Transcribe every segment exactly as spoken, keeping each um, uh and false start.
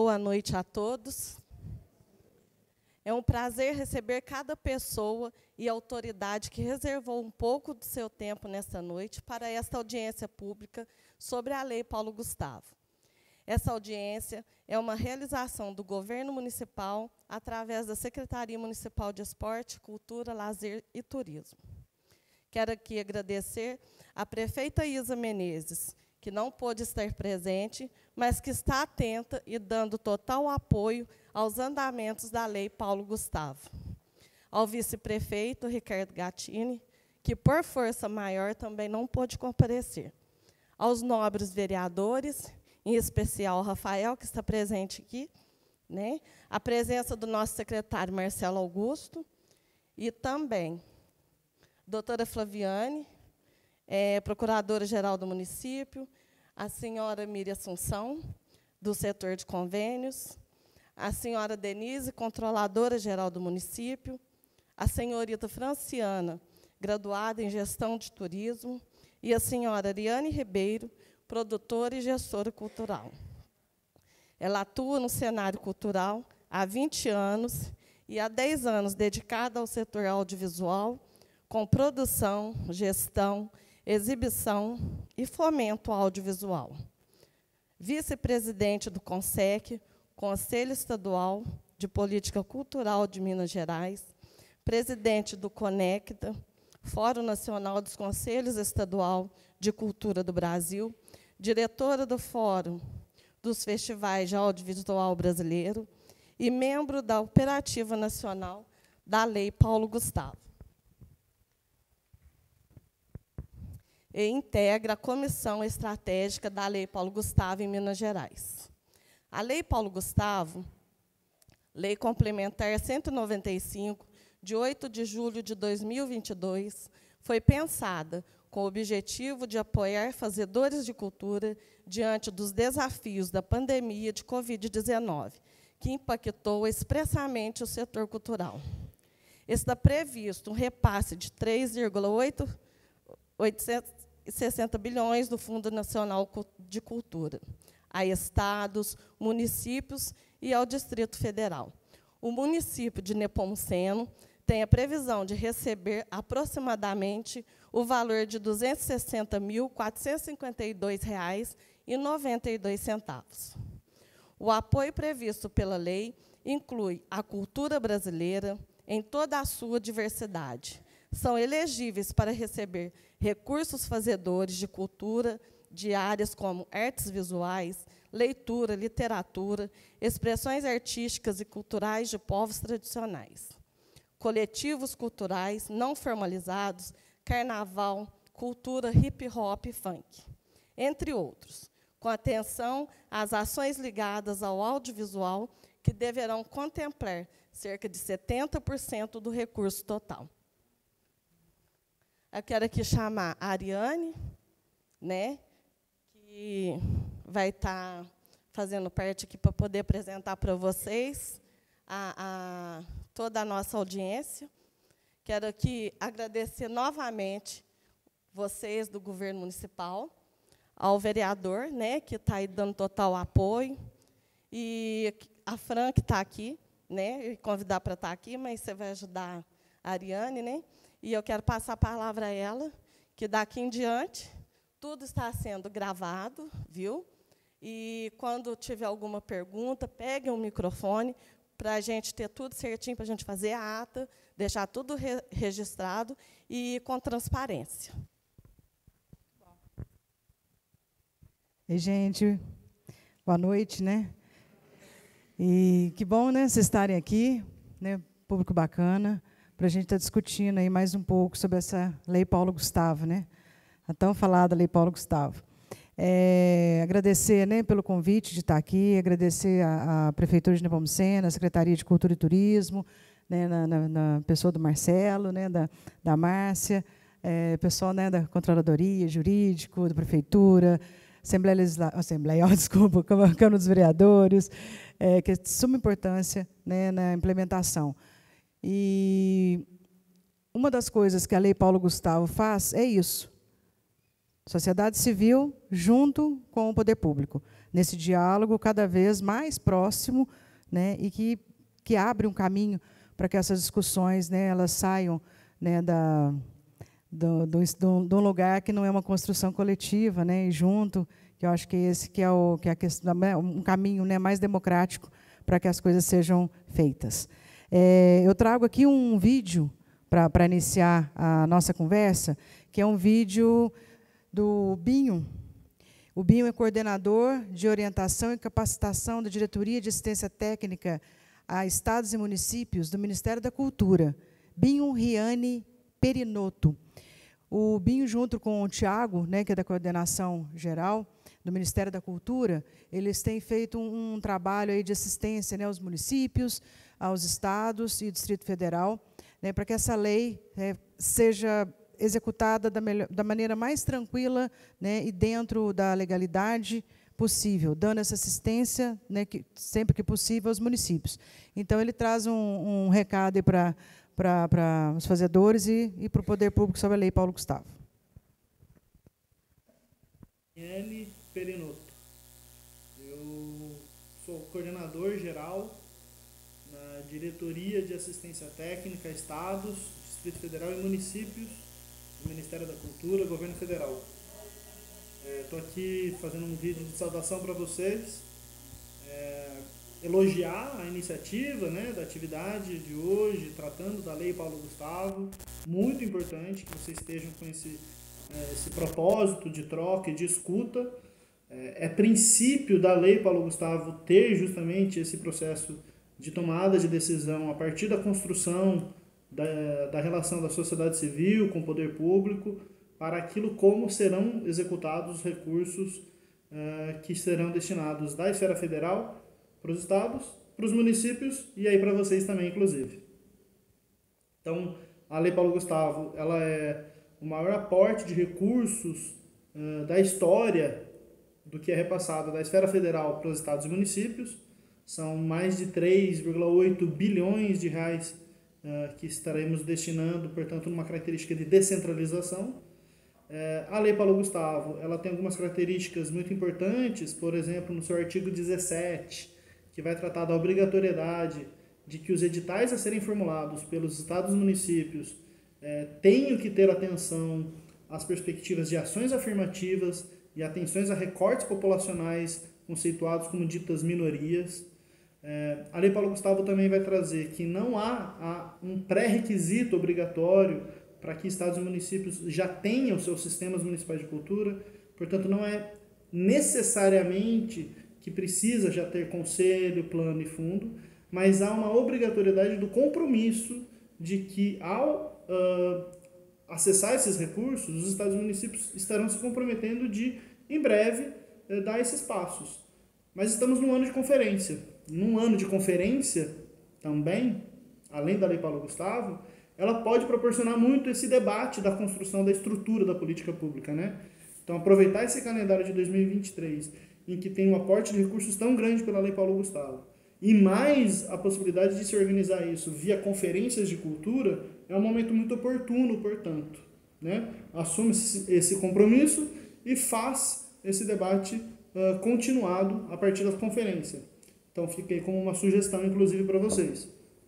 boa noite a todos. É um prazer receber cada pessoa e autoridade que reservou um pouco do seu tempo nesta noite para esta audiência pública sobre a Lei Paulo Gustavo. Essa audiência é uma realização do Governo Municipal através da Secretaria Municipal de Esporte, Cultura, Lazer e Turismo. Quero aqui agradecer à prefeita Isa Menezes, que não pôde estar presente, mas que está atenta e dando total apoio aos andamentos da Lei Paulo Gustavo. Ao vice-prefeito Ricardo Gattini, que por força maior também não pôde comparecer. Aos nobres vereadores, em especial ao Rafael, que está presente aqui, né? A presença do nosso secretário Marcelo Augusto, e também doutora Flaviane, é, procuradora-geral do município, a senhora Miriam Assunção, do setor de convênios, a senhora Denise, controladora-geral do município, a senhorita Franciana, graduada em gestão de turismo, e a senhora Ariane Ribeiro, produtora e gestora cultural. Ela atua no cenário cultural há vinte anos e há dez anos dedicada ao setor audiovisual, com produção, gestão, exibição e fomento audiovisual. Vice-presidente do CONSEC, Conselho Estadual de Política Cultural de Minas Gerais, presidente do CONECTA, Fórum Nacional dos Conselhos Estadual de Cultura do Brasil, diretora do Fórum dos Festivais de Audiovisual Brasileiro e membro da Operativa Nacional da Lei Paulo Gustavo. E integra a Comissão Estratégica da Lei Paulo Gustavo em Minas Gerais. A Lei Paulo Gustavo, Lei Complementar cento e noventa e cinco, de oito de julho de dois mil e vinte e dois, foi pensada com o objetivo de apoiar fazedores de cultura diante dos desafios da pandemia de covid dezenove, que impactou expressamente o setor cultural. Está previsto um repasse de três vírgula oitocentos e sessenta bilhões do Fundo Nacional de Cultura a estados, municípios e ao Distrito Federal. O município de Nepomuceno tem a previsão de receber aproximadamente o valor de duzentos e sessenta mil, quatrocentos e cinquenta e dois reais e noventa e dois centavos. O apoio previsto pela lei inclui a cultura brasileira em toda a sua diversidade. São elegíveis para receber recursos fazedores de cultura de áreas como artes visuais, leitura, literatura, expressões artísticas e culturais de povos tradicionais, coletivos culturais não formalizados, carnaval, cultura hip-hop e funk, entre outros, com atenção às ações ligadas ao audiovisual, que deverão contemplar cerca de setenta por cento do recurso total. Eu quero aqui chamar a Ariane, né, que vai estar fazendo parte aqui para poder apresentar para vocês a, a, toda a nossa audiência. Quero aqui agradecer novamente vocês do Governo Municipal, ao vereador, né, que está aí dando total apoio, e a Fran, que está aqui, né, convidar para estar aqui, mas você vai ajudar a Ariane, né? E eu quero passar a palavra a ela, que daqui em diante tudo está sendo gravado, viu? E quando tiver alguma pergunta, pegue um microfone para a gente ter tudo certinho, para a gente fazer a ata, deixar tudo re registrado e com transparência. Ei, gente, boa noite, né? E que bom, né, vocês estarem aqui, né, público bacana, para a gente estar discutindo aí mais um pouco sobre essa Lei Paulo Gustavo, né? A tão falada Lei Paulo Gustavo. É, agradecer, né, pelo convite de estar aqui, agradecer à, à Prefeitura de Nepomuceno, à Secretaria de Cultura e Turismo, né, na, na, na pessoa do Marcelo, né, da, da Márcia, é, pessoal, né, da Controladoria, Jurídico, da Prefeitura, Assembleia Legislativa, Assembleia, oh, desculpa, Câmara dos Vereadores, é, que é de suma importância, né, na implementação. E uma das coisas que a Lei Paulo Gustavo faz é isso. Sociedade civil junto com o poder público. nesse diálogo cada vez mais próximo, né, e que, que abre um caminho para que essas discussões, né, elas saiam, né, da, do, do, do, de um lugar que não é uma construção coletiva, né, e junto, que eu acho que esse que é, o, que é a questão, um caminho, né, mais democrático para que as coisas sejam feitas. É, eu trago aqui um vídeo para iniciar a nossa conversa, que é um vídeo do Binho. O Binho é coordenador de orientação e capacitação da Diretoria de Assistência Técnica a Estados e Municípios do Ministério da Cultura. Binho Riane Perinotto. O Binho, junto com o Tiago, né, que é da coordenação geral do Ministério da Cultura, eles têm feito um, um trabalho aí de assistência, né, aos municípios, aos estados e Distrito Federal, né, para que essa lei, né, seja executada da, melhor, da maneira mais tranquila, né, e dentro da legalidade possível, dando essa assistência, né, que, sempre que possível, aos municípios. Então, ele traz um, um recado para para os fazedores e, e para o poder público sobre a Lei Paulo Gustavo. Riane Perinotto. Eu sou coordenador geral na Diretoria de Assistência Técnica a Estados, Distrito Federal e Municípios do Ministério da Cultura, Governo Federal. Estou é, aqui fazendo um vídeo de saudação para vocês, é, elogiar a iniciativa, né, da atividade de hoje, tratando da Lei Paulo Gustavo. Muito importante que vocês estejam com esse, é, esse propósito de troca e de escuta. É, é princípio da Lei Paulo Gustavo ter justamente esse processo de tomada de decisão a partir da construção da, da relação da sociedade civil com o poder público, para aquilo como serão executados os recursos uh, que serão destinados da esfera federal para os estados, para os municípios e aí para vocês também, inclusive. Então, a Lei Paulo Gustavo, ela é o maior aporte de recursos uh, da história do que é repassado da esfera federal para os estados e municípios. São mais de três vírgula oito bilhões de reais uh, que estaremos destinando, portanto, numa característica de descentralização. Uh, a Lei Paulo Gustavo, ela tem algumas características muito importantes, por exemplo, no seu artigo dezessete, que vai tratar da obrigatoriedade de que os editais a serem formulados pelos estados e municípios uh, tenham que ter atenção às perspectivas de ações afirmativas e atenções a recortes populacionais conceituados como ditas minorias. É, a Lei Paulo Gustavo também vai trazer que não há, há um pré-requisito obrigatório para que estados e municípios já tenham seus sistemas municipais de cultura, portanto não é necessariamente que precisa já ter conselho, plano e fundo, mas há uma obrigatoriedade do compromisso de que ao uh, acessar esses recursos, os estados e municípios estarão se comprometendo de, em breve, uh, dar esses passos. Mas estamos num ano de conferência. Num ano de conferência, também, além da Lei Paulo Gustavo, ela pode proporcionar muito esse debate da construção da estrutura da política pública, né? Então, aproveitar esse calendário de dois mil e vinte e três, em que tem um aporte de recursos tão grande pela Lei Paulo Gustavo, e mais a possibilidade de se organizar isso via conferências de cultura, é um momento muito oportuno, portanto, né? Assume esse compromisso e faz esse debate uh, continuado a partir da conferência. Então, fiquei como uma sugestão, inclusive, para vocês.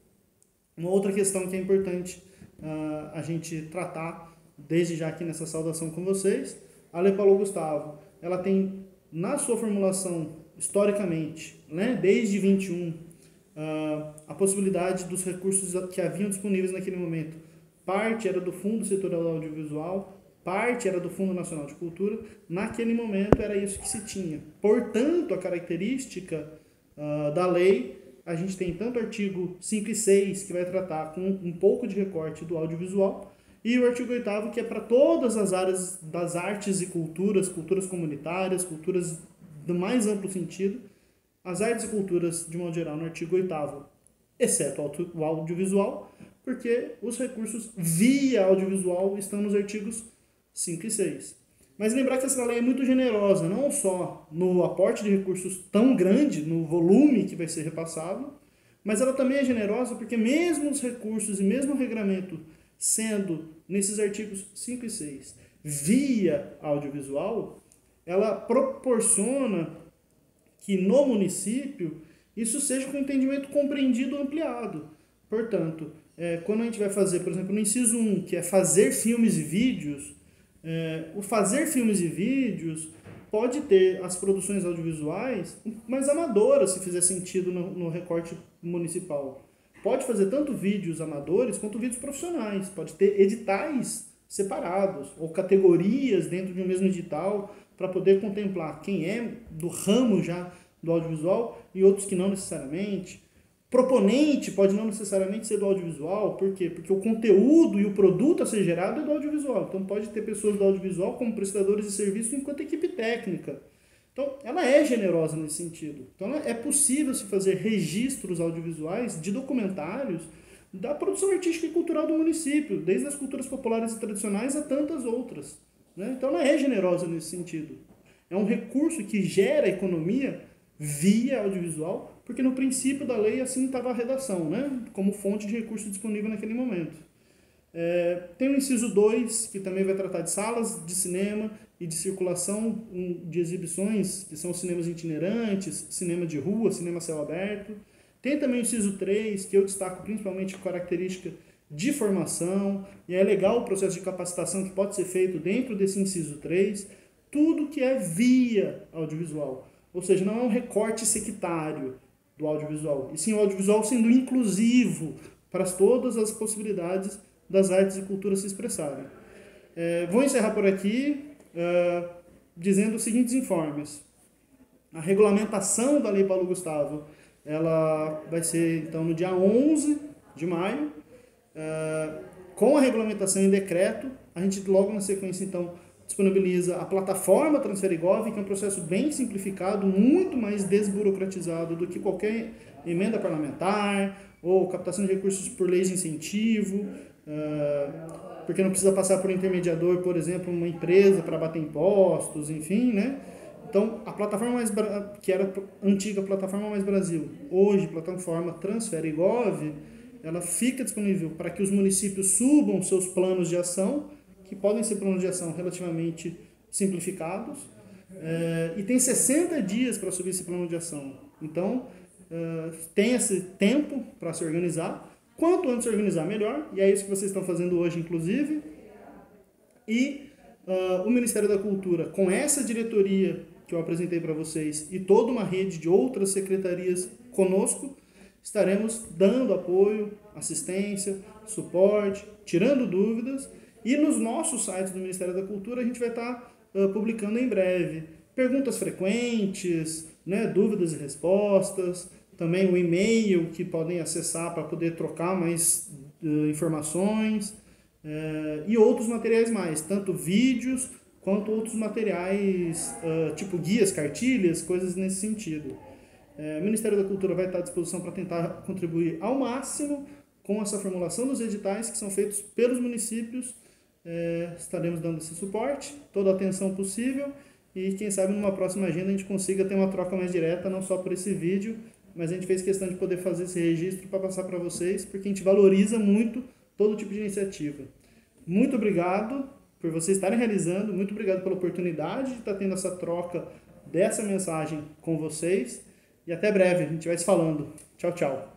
Uma outra questão que é importante uh, a gente tratar, desde já aqui nessa saudação com vocês, a Lei Paulo Gustavo, ela tem, na sua formulação, historicamente, né, desde vinte e um, uh, a possibilidade dos recursos que haviam disponíveis naquele momento. Parte era do Fundo Setorial Audiovisual, parte era do Fundo Nacional de Cultura. Naquele momento era isso que se tinha. Portanto, a característica uh, da lei, a gente tem tanto o artigo cinco e seis, que vai tratar com um pouco de recorte do audiovisual, e o artigo oitavo, que é para todas as áreas das artes e culturas, culturas comunitárias, culturas do mais amplo sentido, as artes e culturas, de modo geral, no artigo oitavo, exceto o audiovisual, porque os recursos via audiovisual estão nos artigos cinco e seis. Mas lembrar que essa lei é muito generosa, não só no aporte de recursos tão grande, no volume que vai ser repassado, mas ela também é generosa porque mesmo os recursos e mesmo o regramento sendo, nesses artigos cinco e seis, via audiovisual, ela proporciona que no município isso seja com entendimento compreendido e ampliado. Portanto, é, quando a gente vai fazer, por exemplo, no inciso um, que é fazer filmes e vídeos, é, o fazer filmes e vídeos pode ter as produções audiovisuais mais amadoras, se fizer sentido no, no recorte municipal. Pode fazer tanto vídeos amadores quanto vídeos profissionais. Pode ter editais separados ou categorias dentro de um mesmo edital para poder contemplar quem é do ramo já do audiovisual e outros que não necessariamente. Proponente pode não necessariamente ser do audiovisual. Por quê? Porque o conteúdo e o produto a ser gerado é do audiovisual. Então pode ter pessoas do audiovisual como prestadores de serviço enquanto equipe técnica. Então, ela é generosa nesse sentido. Então, é possível se fazer registros audiovisuais de documentários da produção artística e cultural do município, desde as culturas populares e tradicionais a tantas outras, né? Então, ela é generosa nesse sentido. É um recurso que gera economia via audiovisual, porque no princípio da lei assim estava a redação, né? Como fonte de recurso disponível naquele momento. É, tem o inciso dois, que também vai tratar de salas de cinema e de circulação de exibições, que são cinemas itinerantes, cinema de rua, cinema a céu aberto. Tem também o inciso três, que eu destaco principalmente a característica de formação, e é legal o processo de capacitação que pode ser feito dentro desse inciso três, tudo que é via audiovisual. Ou seja, não é um recorte sectário do audiovisual, e sim o audiovisual sendo inclusivo para todas as possibilidades das artes e culturas se expressarem. É, vou encerrar por aqui uh, dizendo os seguintes informes. A regulamentação da Lei Paulo Gustavo ela vai ser então no dia onze de maio, uh, com a regulamentação em decreto. A gente logo na sequência então disponibiliza a plataforma Transferigov, que é um processo bem simplificado, muito mais desburocratizado do que qualquer emenda parlamentar ou captação de recursos por leis de incentivo, Uh, porque não precisa passar por um intermediador, por exemplo, uma empresa para bater impostos, enfim, né? Então, a plataforma mais que era a antiga plataforma Mais Brasil, hoje plataforma Transferigov, ela fica disponível para que os municípios subam seus planos de ação, que podem ser planos de ação relativamente simplificados, uh, e tem sessenta dias para subir esse plano de ação. Então, uh, tem esse tempo para se organizar. Quanto antes se organizar, melhor, e é isso que vocês estão fazendo hoje, inclusive. E uh, o Ministério da Cultura, com essa diretoria que eu apresentei para vocês e toda uma rede de outras secretarias conosco, estaremos dando apoio, assistência, suporte, tirando dúvidas, e nos nossos sites do Ministério da Cultura a gente vai estar uh, publicando em breve perguntas frequentes, né, dúvidas e respostas, também o e-mail que podem acessar para poder trocar mais uh, informações uh, e outros materiais mais, tanto vídeos quanto outros materiais, uh, tipo guias, cartilhas, coisas nesse sentido. Uh, o Ministério da Cultura vai estar à disposição para tentar contribuir ao máximo com essa formulação dos editais que são feitos pelos municípios. Uh, estaremos dando esse suporte, toda a atenção possível, e quem sabe numa próxima agenda a gente consiga ter uma troca mais direta, não só por esse vídeo, mas a gente fez questão de poder fazer esse registro para passar para vocês, porque a gente valoriza muito todo tipo de iniciativa. Muito obrigado por vocês estarem realizando, muito obrigado pela oportunidade de estar tendo essa troca dessa mensagem com vocês, e até breve, a gente vai se falando. Tchau, tchau.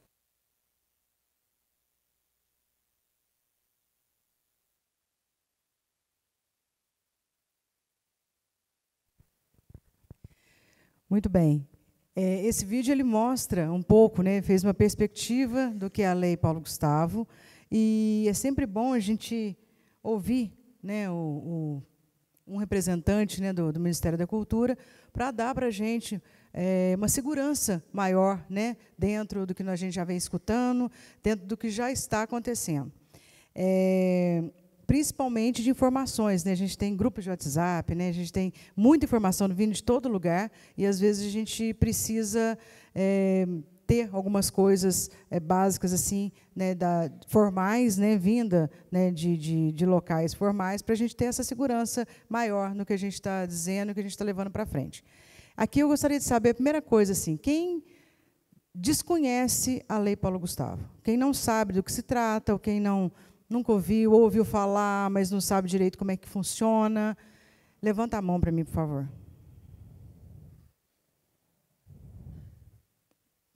Muito bem. É, esse vídeo ele mostra um pouco, né, fez uma perspectiva do que é a Lei Paulo Gustavo, e é sempre bom a gente ouvir, né, o, o, um representante, né, do, do Ministério da Cultura para dar para a gente é, uma segurança maior, né, dentro do que a gente já vem escutando, dentro do que já está acontecendo. É, principalmente de informações, né? A gente tem grupos de WhatsApp, né? A gente tem muita informação vindo de todo lugar, e às vezes a gente precisa é, ter algumas coisas é, básicas assim, né, da, formais, né, vinda, né, de, de, de locais formais, para a gente ter essa segurança maior no que a gente está dizendo, no que a gente está levando para frente. Aqui eu gostaria de saber, a primeira coisa, assim, quem desconhece a Lei Paulo Gustavo? Quem não sabe do que se trata, ou quem não nunca ouviu, ou ouviu falar, mas não sabe direito como é que funciona, levanta a mão para mim, por favor.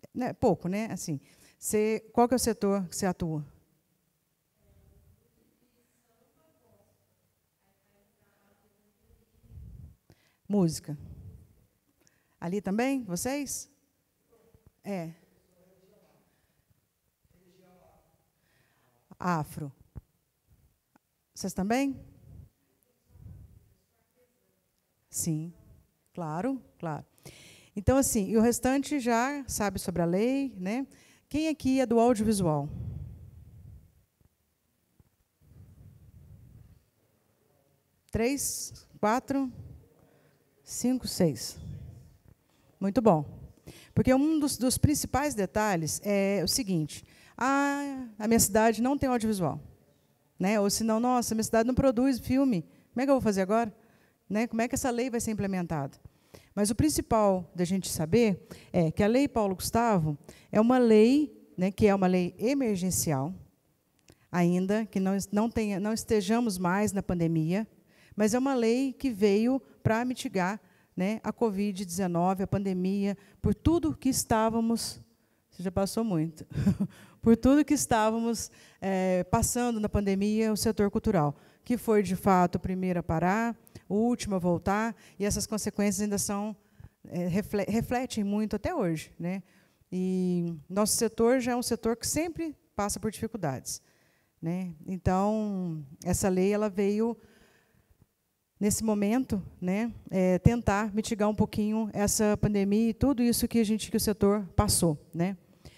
Né, pouco, né? Assim, você, qual que é o setor que você atua? Música. Ali também, vocês? É. Afro. Vocês também? Sim, claro, claro. Então, assim, e o restante já sabe sobre a lei, né? Quem aqui é do audiovisual? Três, quatro, cinco, seis. Muito bom. Porque um dos, dos principais detalhes é o seguinte: ah, a minha cidade não tem audiovisual. Né? Ou senão, nossa, minha cidade não produz filme. Como é que eu vou fazer agora? Né? Como é que essa lei vai ser implementada? Mas o principal da gente saber é que a Lei Paulo Gustavo é uma lei, né, que é uma lei emergencial, ainda que não, não, tenha, não estejamos mais na pandemia, mas é uma lei que veio para mitigar, né, a covid dezenove, a pandemia, por tudo que estávamos... Você já passou muito. Por tudo que estávamos é, passando na pandemia, o setor cultural, que foi, de fato, o primeiro a parar, o último a voltar, e essas consequências ainda são, é, refletem muito até hoje. Né? E nosso setor já é um setor que sempre passa por dificuldades. Né? Então, essa lei ela veio, nesse momento, né, é, tentar mitigar um pouquinho essa pandemia e tudo isso que, a gente, que o setor passou. Né?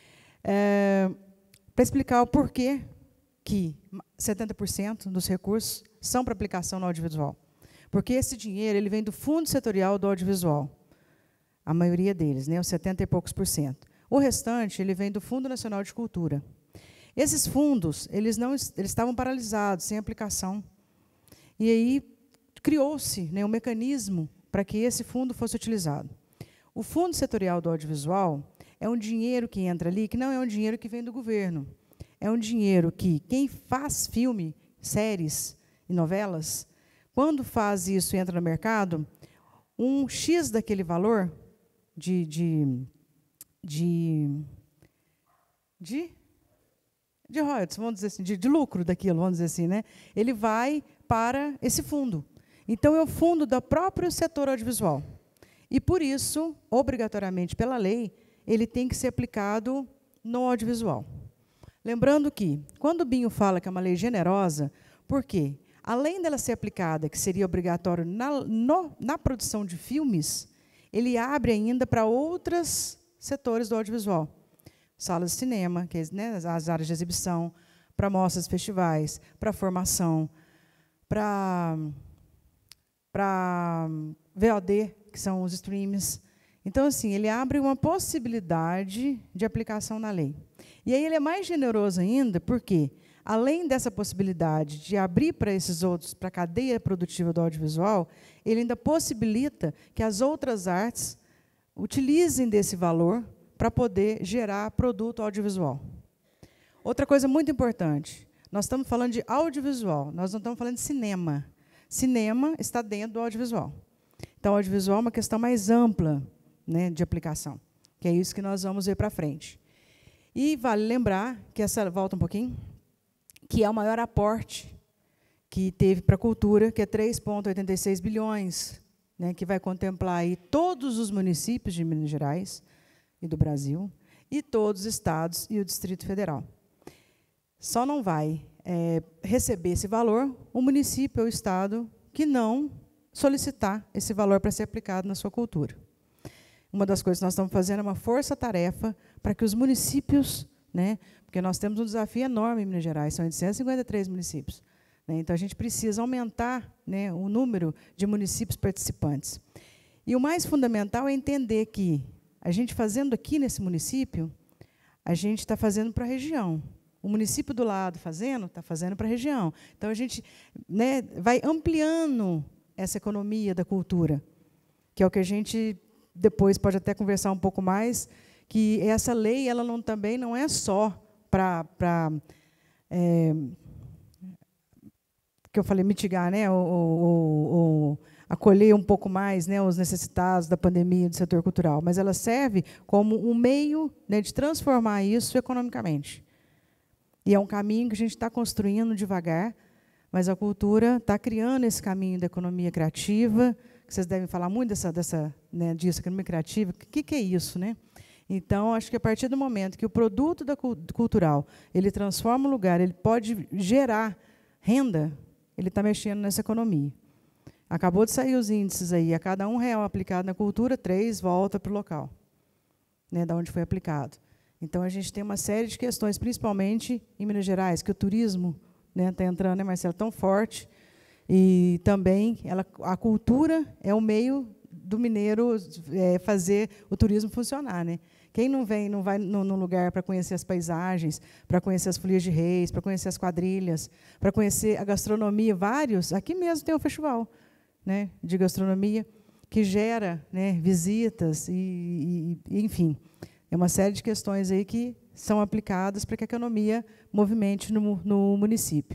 É, para explicar o porquê que setenta por cento dos recursos são para aplicação no audiovisual. Porque esse dinheiro ele vem do Fundo Setorial do Audiovisual, a maioria deles, né, os setenta e poucos por cento. O restante ele vem do Fundo Nacional de Cultura. Esses fundos eles não eles estavam paralisados, sem aplicação. E aí criou-se, né, um mecanismo para que esse fundo fosse utilizado. O Fundo Setorial do Audiovisual é um dinheiro que entra ali, que não é um dinheiro que vem do governo. É um dinheiro que quem faz filme, séries e novelas, quando faz isso e entra no mercado, um X daquele valor de, de, de, de, de royalties, vamos dizer assim, de, de lucro daquilo, vamos dizer assim, né? Ele vai para esse fundo. Então, é o fundo do próprio setor audiovisual. E, por isso, obrigatoriamente, pela lei, ele tem que ser aplicado no audiovisual. Lembrando que, quando o Binho fala que é uma lei generosa, por quê? Além dela ser aplicada, que seria obrigatório na, no, na produção de filmes, ele abre ainda para outros setores do audiovisual. Salas de cinema, que, né, as áreas de exibição, para mostras, festivais, para formação, para, para V O D, que são os streams. Então, assim, ele abre uma possibilidade de aplicação na lei. E aí ele é mais generoso ainda, porque, além dessa possibilidade de abrir para esses outros, para a cadeia produtiva do audiovisual, ele ainda possibilita que as outras artes utilizem desse valor para poder gerar produto audiovisual. Outra coisa muito importante, nós estamos falando de audiovisual, nós não estamos falando de cinema. Cinema está dentro do audiovisual. Então, o audiovisual é uma questão mais ampla, né, de aplicação, que é isso que nós vamos ver para frente. E vale lembrar que essa volta um pouquinho, que é o maior aporte que teve para a cultura, que é três vírgula oitenta e seis bilhões, né, que vai contemplar aí todos os municípios de Minas Gerais e do Brasil, e todos os estados e o Distrito Federal. Só não vai é, receber esse valor o município ou o estado que não solicitar esse valor para ser aplicado na sua cultura. Uma das coisas que nós estamos fazendo é uma força-tarefa para que os municípios, né, porque nós temos um desafio enorme em Minas Gerais, são oitocentos e cinquenta e três municípios. Né, então, a gente precisa aumentar, né, o número de municípios participantes. E o mais fundamental é entender que, a gente fazendo aqui nesse município, a gente está fazendo para a região. O município do lado fazendo, está fazendo para a região. Então, a gente, né, vai ampliando essa economia da cultura, que é o que a gente depois pode até conversar um pouco mais, que essa lei ela não, também não é só para, para é, que eu falei, mitigar, né, o, o, o, acolher um pouco mais, né, os necessitados da pandemia do setor cultural, mas ela serve como um meio, né, de transformar isso economicamente. E é um caminho que a gente está construindo devagar, mas a cultura está criando esse caminho da economia criativa, que vocês devem falar muito dessa, dessa, né, disso, economia criativa. O que, que é isso, né? Então, acho que a partir do momento que o produto da cultural ele transforma o lugar, ele pode gerar renda, ele está mexendo nessa economia. Acabou de sair os índices aí, a cada um real aplicado na cultura, três volta para o local, né, da onde foi aplicado. Então, a gente tem uma série de questões, principalmente em Minas Gerais, que o turismo está, né, entrando, né, Marcelo, tão forte, e também ela, a cultura é o meio do mineiro é, fazer o turismo funcionar, né? Quem não vem, não vai no, no lugar para conhecer as paisagens, para conhecer as folias de reis, para conhecer as quadrilhas, para conhecer a gastronomia, vários, aqui mesmo tem um festival, né, de gastronomia, que gera, né, visitas, e, e, e, enfim, é uma série de questões aí que são aplicadas para que a economia movimente no, no município.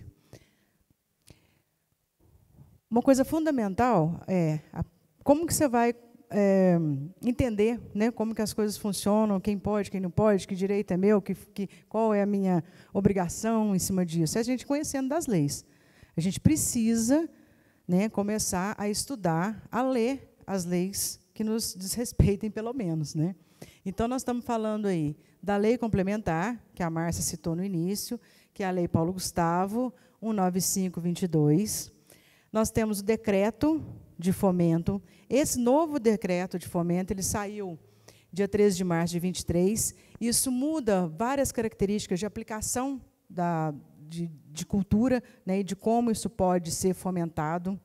Uma coisa fundamental é a, como que você vai é, entender, né, como que as coisas funcionam, quem pode, quem não pode, que direito é meu, que, que, qual é a minha obrigação em cima disso. É a gente conhecendo das leis. A gente precisa, né, começar a estudar, a ler as leis que nos desrespeitem, pelo menos, né? Então, nós estamos falando aí da lei complementar, que a Márcia citou no início, que é a Lei Paulo Gustavo, cento e noventa e cinco, vinte e dois. Nós temos o decreto de fomento. Esse novo decreto de fomento ele saiu dia treze de março de vinte e três. Isso muda várias características de aplicação da, de, de cultura, né, e de como isso pode ser fomentado.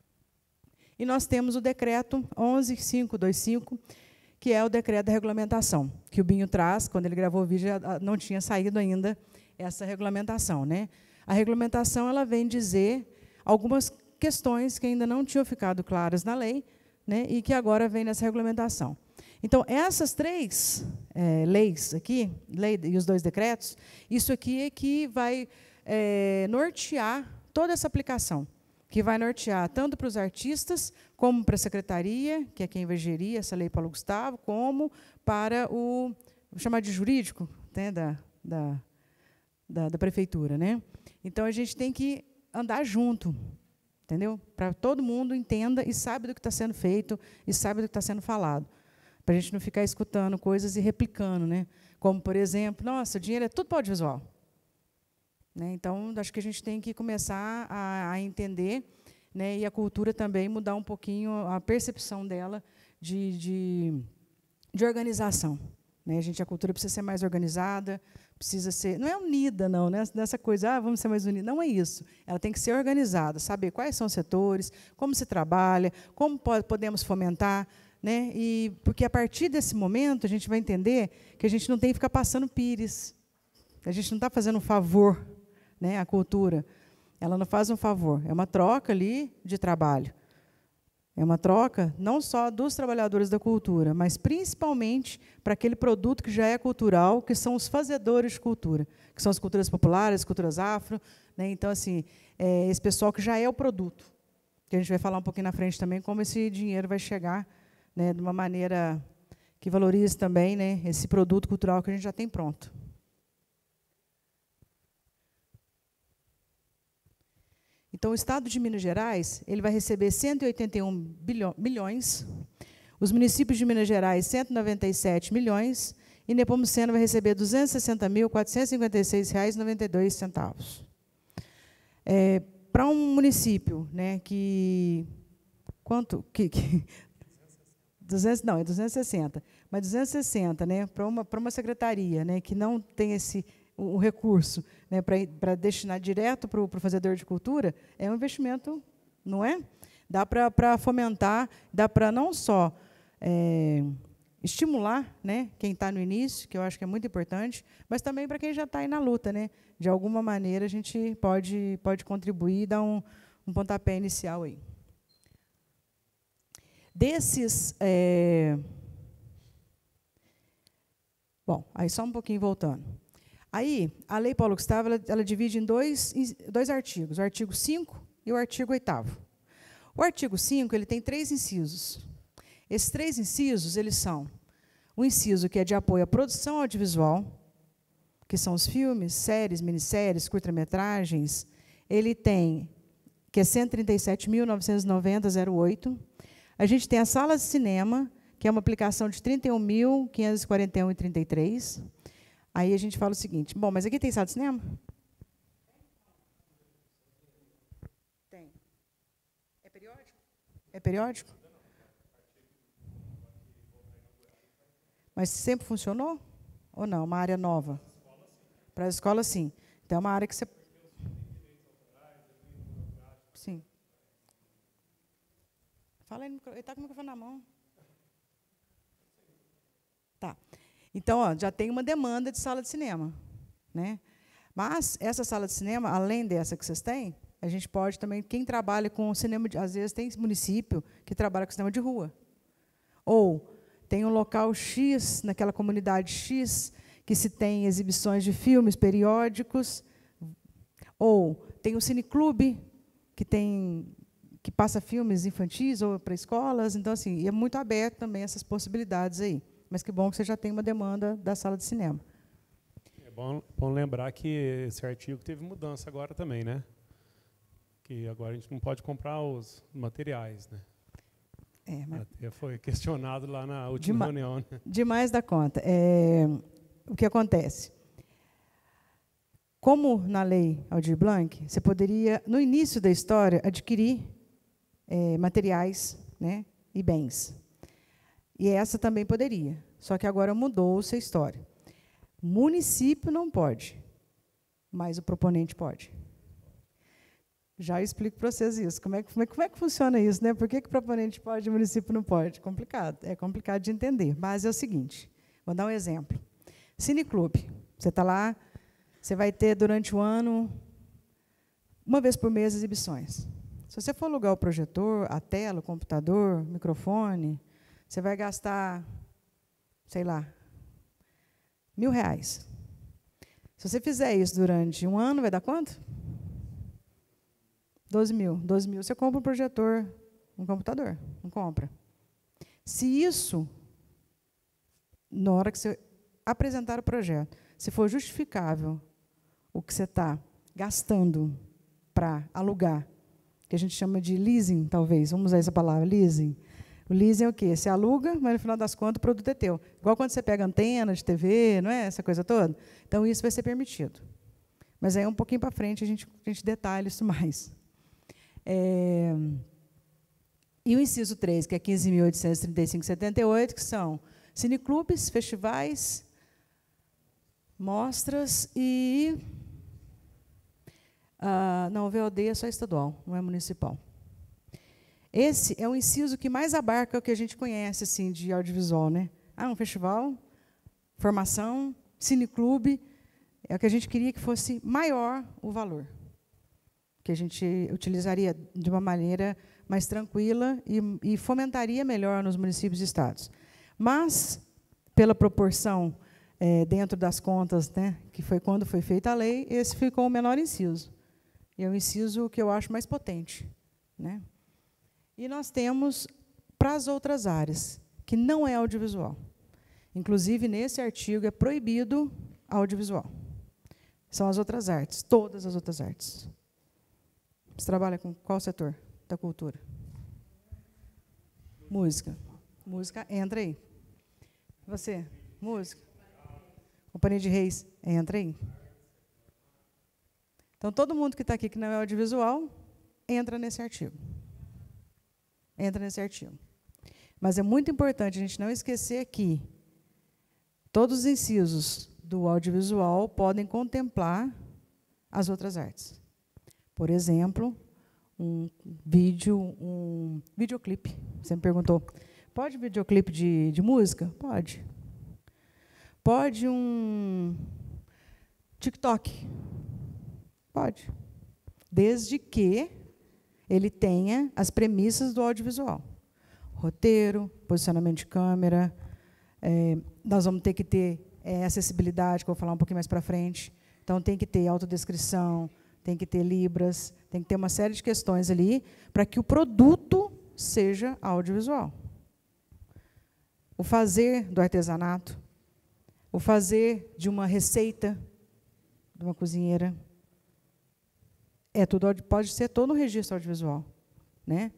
E nós temos o decreto onze mil quinhentos e vinte e cinco, que é o decreto da regulamentação, que o Binho traz, quando ele gravou o vídeo, não tinha saído ainda essa regulamentação, né? A regulamentação ela vem dizer algumas questões que ainda não tinham ficado claras na lei, né, e que agora vem nessa regulamentação. Então, essas três é, leis aqui, lei e os dois decretos, isso aqui é que vai é, nortear toda essa aplicação, que vai nortear tanto para os artistas, como para a secretaria, que é quem vai gerir essa Lei Paulo Gustavo, como para o, vou chamar de jurídico, né, da, da, da, da prefeitura, né? Então, a gente tem que andar junto, entendeu? Para todo mundo entenda e saiba do que está sendo feito e saiba do que está sendo falado, para a gente não ficar escutando coisas e replicando, né? Como, por exemplo, nossa, o dinheiro é tudo para o audiovisual. Né? Então, acho que a gente tem que começar a, a entender, né, e a cultura também mudar um pouquinho a percepção dela de, de, de organização. Né? A, gente, a cultura precisa ser mais organizada, precisa ser... Não é unida, não, né? Nessa coisa, ah, vamos ser mais unidos. Não é isso. Ela tem que ser organizada, saber quais são os setores, como se trabalha, como pode, podemos fomentar. Né? E, porque, a partir desse momento, a gente vai entender que a gente não tem que ficar passando pires. A gente não está fazendo um favor, né, à cultura. Ela não faz um favor. É uma troca ali de trabalho. É uma troca não só dos trabalhadores da cultura, mas principalmente para aquele produto que já é cultural, que são os fazedores de cultura, que são as culturas populares, as culturas afro. Né? Então, assim, é esse pessoal que já é o produto, que a gente vai falar um pouquinho na frente também, como esse dinheiro vai chegar, né, de uma maneira que valorize também, né, esse produto cultural que a gente já tem pronto. Então, o Estado de Minas Gerais ele vai receber cento e oitenta e um milhões, os municípios de Minas Gerais, cento e noventa e sete milhões, e Nepomuceno vai receber duzentos e sessenta mil, quatrocentos e cinquenta e seis reais e noventa e dois centavos. É, para um município, né, que... Quanto? Que, que, duzentos, não, é duzentos e sessenta. Mas duzentos e sessenta, né, para uma, para uma secretaria, né, que não tem esse... o recurso, né, para destinar direto para o fazedor de cultura, é um investimento, não é? Dá para fomentar, dá para não só é, estimular, né, quem está no início, que eu acho que é muito importante, mas também para quem já está aí na luta. Né? De alguma maneira, a gente pode, pode contribuir e dar um, um pontapé inicial aí. Desses... É, bom, aí só um pouquinho voltando. Aí, a Lei Paulo Gustavo, ela, ela divide em dois, em dois artigos, o artigo cinco e o artigo oitavo. O artigo cinco ele tem três incisos. Esses três incisos eles são o inciso que é de apoio à produção audiovisual, que são os filmes, séries, minisséries, curta-metragens. Ele tem, que é cento e trinta e sete mil novecentos e noventa ponto zero oito. A gente tem a sala de cinema, que é uma aplicação de trinta e um mil quinhentos e quarenta e um reais e trinta e três centavos. Aí a gente fala o seguinte, bom, mas aqui tem sala de cinema? Tem. É periódico? É periódico? Mas sempre funcionou? Ou não? Uma área nova? Para a escola, sim. Então, é uma área que você... Sim. Fala aí, ele está com o microfone na mão. Tá. Então, ó, já tem uma demanda de sala de cinema, né? Mas essa sala de cinema, além dessa que vocês têm, a gente pode também, quem trabalha com cinema, de, às vezes tem município que trabalha com cinema de rua. Ou tem um local X, naquela comunidade X, que se tem exibições de filmes periódicos, ou tem o cineclube, que tem que passa filmes infantis ou para escolas. Então, assim, é muito aberto também essas possibilidades aí. Mas que bom que você já tem uma demanda da sala de cinema. É bom, bom lembrar que esse artigo teve mudança agora também, né? Que agora a gente não pode comprar os materiais, né? É, mas Até foi questionado lá na última Dema reunião. Né? Demais da conta. É, o que acontece? Como na lei Aldir Blanc, você poderia, no início da história, adquirir é, materiais, né, e bens. E essa também poderia. Só que agora mudou-se a história. Município não pode, mas o proponente pode. Já explico para vocês isso. Como é, que, como, é, como é que funciona isso, né? Por que, que o proponente pode e o município não pode? Complicado. É complicado de entender. Mas é o seguinte, vou dar um exemplo. Cineclube. Você está lá, você vai ter, durante o ano, uma vez por mês, exibições. Se você for alugar o projetor, a tela, o computador, o microfone, você vai gastar, sei lá, mil reais. Se você fizer isso durante um ano, vai dar quanto? doze mil. doze mil, você compra um projetor, um computador. Não compra. Se isso, na hora que você apresentar o projeto, se for justificável o que você está gastando para alugar, que a gente chama de leasing, talvez, vamos usar essa palavra, leasing. O leasing é o quê? Você aluga, mas, no final das contas, o produto é teu. Igual quando você pega antena de T V, não é? Essa coisa toda. Então, isso vai ser permitido. Mas aí, um pouquinho para frente, a gente, a gente detalha isso mais. É, e o inciso três, que é quinze mil oitocentos e trinta e cinco vírgula setenta e oito, que são cineclubes, festivais, mostras e... Ah, não, o V O D é só estadual, não é municipal. Esse é o inciso que mais abarca o que a gente conhece assim, de audiovisual, né? Ah, um festival, formação, cineclube, é o que a gente queria que fosse maior o valor, que a gente utilizaria de uma maneira mais tranquila e, e fomentaria melhor nos municípios e estados. Mas, pela proporção é, dentro das contas, né, que foi quando foi feita a lei, esse ficou o menor inciso. E é o inciso que eu acho mais potente, né? E nós temos, para as outras áreas, que não é audiovisual. Inclusive, nesse artigo, é proibido audiovisual. São as outras artes, todas as outras artes. Você trabalha com qual setor da cultura? Música. Música, entra aí. Você? Música. Companhia de Reis, entra aí. Então, todo mundo que está aqui que não é audiovisual, entra nesse artigo. Entra nesse artigo. Mas é muito importante a gente não esquecer que todos os incisos do audiovisual podem contemplar as outras artes. Por exemplo, um vídeo, um videoclipe. Você me perguntou, pode videoclipe de, de música? Pode. Pode um TikTok? Pode. Desde que ele tenha as premissas do audiovisual. Roteiro, posicionamento de câmera, é, nós vamos ter que ter é, acessibilidade, que eu vou falar um pouquinho mais para frente. Então, tem que ter autodescrição, tem que ter libras, tem que ter uma série de questões ali para que o produto seja audiovisual. O fazer do artesanato, o fazer de uma receita, de uma cozinheira, é tudo, pode ser todo um registro audiovisual, né?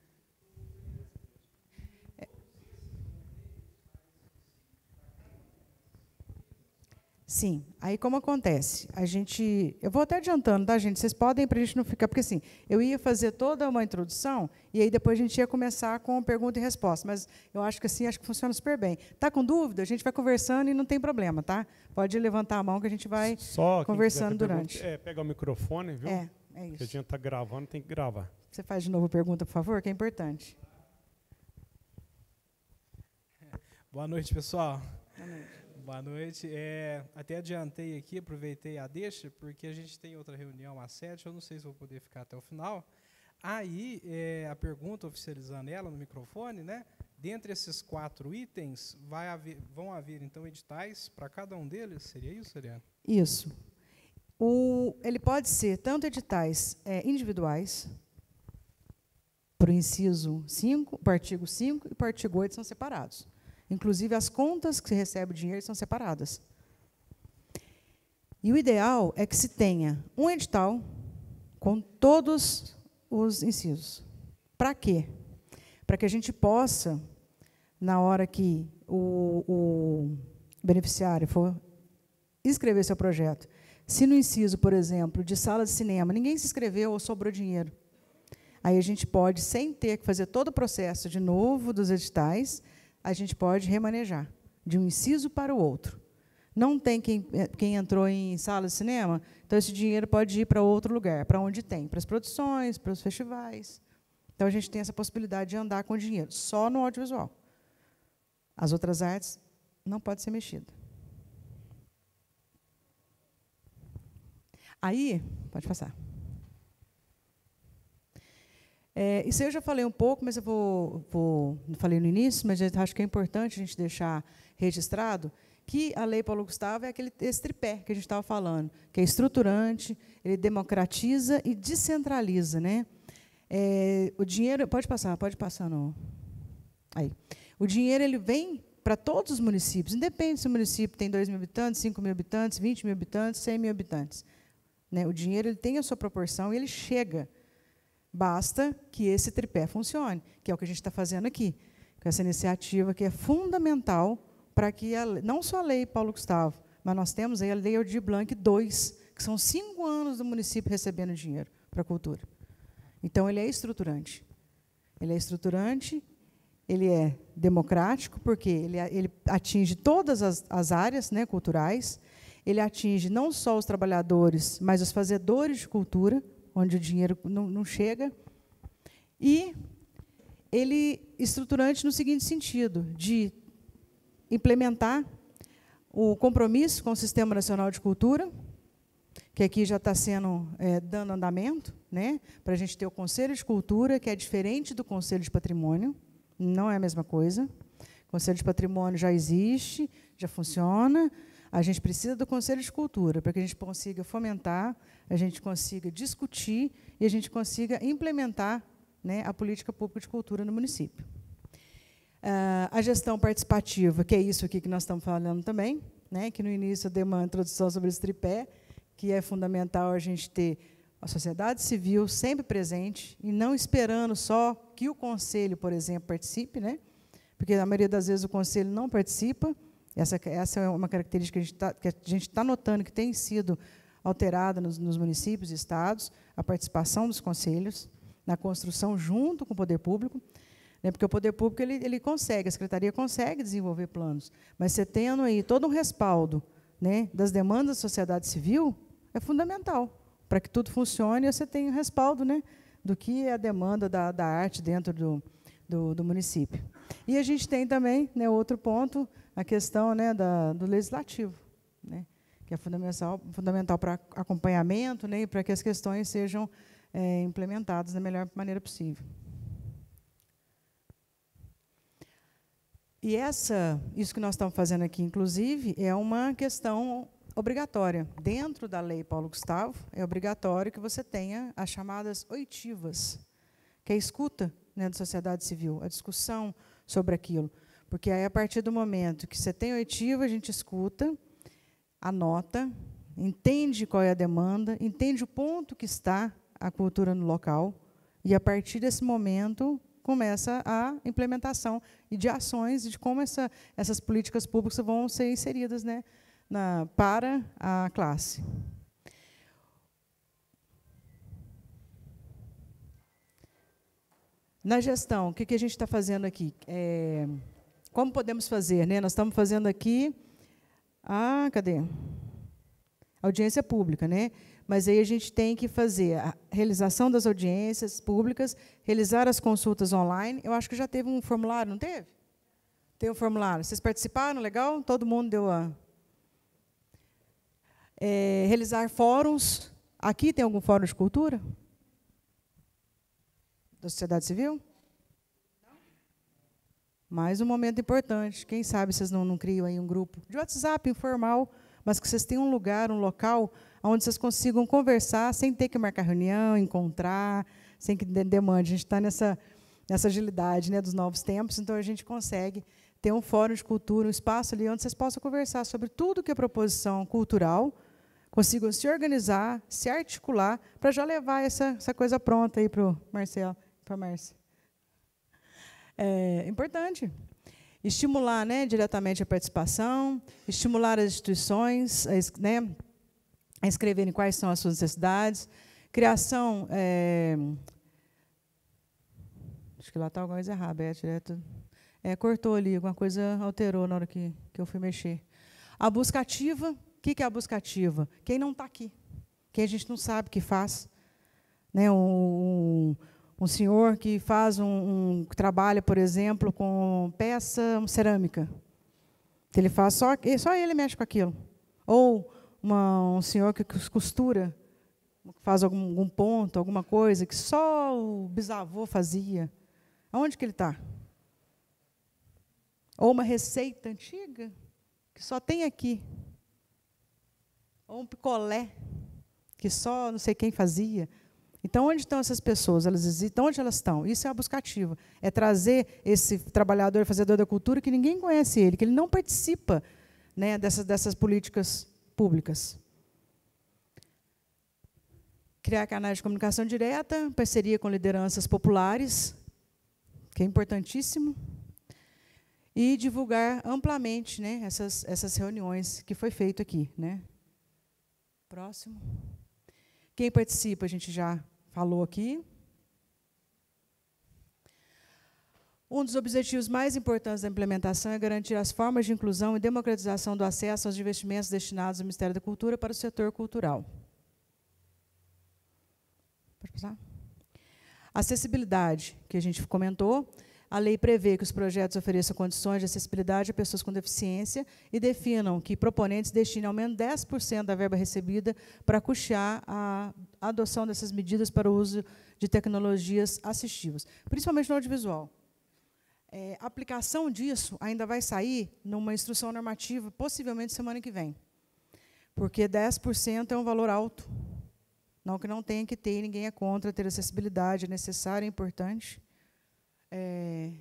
Sim, aí como acontece? A gente, eu vou até adiantando, tá, gente? Vocês podem, para a gente não ficar, porque assim, eu ia fazer toda uma introdução e aí depois a gente ia começar com pergunta e resposta, mas eu acho que assim, acho que funciona super bem. Tá com dúvida? A gente vai conversando e não tem problema, tá? Pode levantar a mão que a gente vai Só conversando durante. Pergunta, é, pega o microfone, viu? É, é isso. Que a gente está gravando, tem que gravar. Você faz de novo a pergunta, por favor, que é importante. Boa noite, pessoal. Boa noite. Boa noite. É, até adiantei aqui, aproveitei a deixa, porque a gente tem outra reunião às sete, eu não sei se vou poder ficar até o final. Aí, é, a pergunta, oficializando ela no microfone, né? Dentre esses quatro itens, vai haver, vão haver, então, editais para cada um deles? Seria isso, Ariane? Isso. O, ele pode ser tanto editais é, individuais, para o inciso cinco, para o artigo cinco e para o artigo oito são separados. Inclusive, as contas que se recebe o dinheiro são separadas. E o ideal é que se tenha um edital com todos os incisos. Para quê? Para que a gente possa, na hora que o, o beneficiário for escrever seu projeto, se no inciso, por exemplo, de sala de cinema, ninguém se inscreveu ou sobrou dinheiro, aí a gente pode, sem ter que fazer todo o processo de novo dos editais, a gente pode remanejar de um inciso para o outro. Não tem quem, quem entrou em sala de cinema, então esse dinheiro pode ir para outro lugar, para onde tem, para as produções, para os festivais. Então, a gente tem essa possibilidade de andar com dinheiro, só no audiovisual. As outras artes não pode ser mexida. Aí, pode passar. É, isso eu já falei um pouco, mas eu vou, vou, não falei no início, mas eu acho que é importante a gente deixar registrado que a Lei Paulo Gustavo é aquele, esse tripé que a gente estava falando, que é estruturante, ele democratiza e descentraliza, né? É, o dinheiro, pode passar, pode passar no, aí. O dinheiro ele vem para todos os municípios, independe se o município tem dois mil habitantes, cinco mil habitantes, vinte mil habitantes, cem mil habitantes, né? O dinheiro ele tem a sua proporção e ele chega. Basta que esse tripé funcione, que é o que a gente está fazendo aqui, com essa iniciativa que é fundamental para que, a, não só a Lei Paulo Gustavo, mas nós temos aí a Lei Aldir Blanc dois, que são cinco anos do município recebendo dinheiro para a cultura. Então, ele é estruturante. Ele é estruturante, ele é democrático, porque ele, ele atinge todas as, as áreas, né, culturais, ele atinge não só os trabalhadores, mas os fazedores de cultura, onde o dinheiro não, não chega, e ele é estruturante no seguinte sentido, de implementar o compromisso com o Sistema Nacional de Cultura, que aqui já está sendo é, dando andamento, né, para a gente ter o Conselho de Cultura, que é diferente do Conselho de Patrimônio, não é a mesma coisa. O Conselho de Patrimônio já existe, já funciona. A gente precisa do Conselho de Cultura, para que a gente consiga fomentar, a gente consiga discutir e a gente consiga implementar, né, a política pública de cultura no município. Uh, a gestão participativa, que é isso aqui que nós estamos falando também, né, que no início eu dei uma introdução sobre esse tripé, que é fundamental a gente ter a sociedade civil sempre presente e não esperando só que o conselho, por exemplo, participe, né, porque a maioria das vezes o conselho não participa. Essa, essa é uma característica que a gente está tá notando que tem sido alterada nos, nos municípios e estados, a participação dos conselhos, na construção junto com o poder público, né, porque o poder público ele, ele consegue, a secretaria consegue desenvolver planos, mas você tendo aí todo um respaldo, né, das demandas da sociedade civil, é fundamental, para que tudo funcione, você tem o respaldo, né, do que é a demanda da, da arte dentro do, do, do município. E a gente tem também, né, outro ponto, a questão, né, da, do legislativo, né, que é fundamental, fundamental para acompanhamento, né, e para que as questões sejam é, implementadas da melhor maneira possível. E essa, isso que nós estamos fazendo aqui, inclusive, é uma questão obrigatória. Dentro da Lei Paulo Gustavo, é obrigatório que você tenha as chamadas oitivas, que é a escuta, né, da sociedade civil, a discussão sobre aquilo. Porque aí, a partir do momento que você tem oitiva, a gente escuta, anota, entende qual é a demanda, entende o ponto que está a cultura no local, e, a partir desse momento, começa a implementação e de ações e de como essa, essas políticas públicas vão ser inseridas, né, na, para a classe. Na gestão, o que, que a gente está fazendo aqui? É, como podemos fazer? Né? Nós estamos fazendo aqui a, cadê? Audiência pública, né? Mas aí a gente tem que fazer a realização das audiências públicas, realizar as consultas online. Eu acho que já teve um formulário, não teve? Tem um formulário. Vocês participaram? Legal? Todo mundo deu a... É, realizar fóruns. Aqui tem algum fórum de cultura? Da sociedade civil? Mais um momento importante. Quem sabe vocês não, não criam aí um grupo de WhatsApp informal, mas que vocês tenham um lugar, um local, onde vocês consigam conversar sem ter que marcar reunião, encontrar, sem que demande. A gente está nessa, nessa agilidade, né, dos novos tempos, então a gente consegue ter um fórum de cultura, um espaço ali onde vocês possam conversar sobre tudo que é proposição cultural, consigam se organizar, se articular, para já levar essa, essa coisa pronta aí para o Marcelo, para a Márcia. É importante. Estimular, né, diretamente a participação, estimular as instituições, né, a escreverem quais são as suas necessidades, criação... É, acho que lá está alguma coisa errada, é, direto, é, cortou ali, alguma coisa alterou na hora que, que eu fui mexer. A busca ativa, o que, que é a busca ativa? Quem não está aqui, quem a gente não sabe que faz. Né, um, um senhor que faz um, um que trabalha, por exemplo, com peça cerâmica. Que ele faz só, só ele mexe com aquilo. Ou uma, um senhor que costura, faz algum, algum ponto, alguma coisa que só o bisavô fazia. Aonde que ele está? Ou uma receita antiga, que só tem aqui. Ou um picolé, que só não sei quem fazia. Então, onde estão essas pessoas? Elas existem, onde elas estão? Isso é a busca ativa. É trazer esse trabalhador, fazedor da cultura, que ninguém conhece ele, que ele não participa, né, dessas, dessas políticas públicas. Criar canais de comunicação direta, parceria com lideranças populares, que é importantíssimo, e divulgar amplamente, né, essas, essas reuniões que foi feito aqui. Né? Próximo. Quem participa, a gente já falou aqui. Um dos objetivos mais importantes da implementação é garantir as formas de inclusão e democratização do acesso aos investimentos destinados ao Ministério da Cultura para o setor cultural. Pode passar? Acessibilidade, que a gente comentou. A lei prevê que os projetos ofereçam condições de acessibilidade a pessoas com deficiência e definam que proponentes destinem ao menos dez por cento da verba recebida para custear a adoção dessas medidas para o uso de tecnologias assistivas, principalmente no audiovisual. É, a aplicação disso ainda vai sair numa instrução normativa, possivelmente semana que vem, porque dez por cento é um valor alto. Não que não tenha que ter, ninguém é contra ter acessibilidade, é necessário, é importante. É,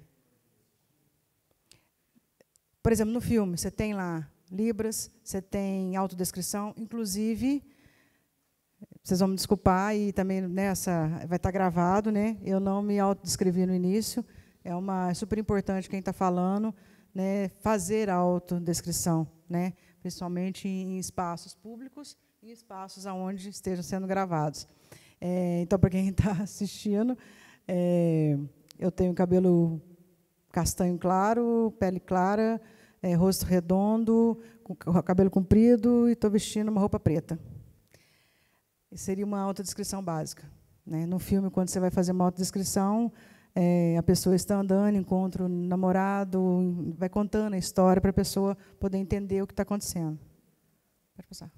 por exemplo, no filme, você tem lá libras, você tem autodescrição, inclusive, vocês vão me desculpar, e também nessa vai estar gravado, né? Eu não me autodescrevi no início, é uma é super importante quem está falando, né, fazer a autodescrição, né, principalmente em espaços públicos e espaços onde estejam sendo gravados. É, então, para quem está assistindo, é, eu tenho cabelo castanho claro, pele clara, é, rosto redondo, com cabelo comprido e estou vestindo uma roupa preta. Isso seria uma autodescrição básica. Né? No filme, quando você vai fazer uma autodescrição, é, a pessoa está andando, encontra o namorado, vai contando a história para a pessoa poder entender o que está acontecendo. Pode passar.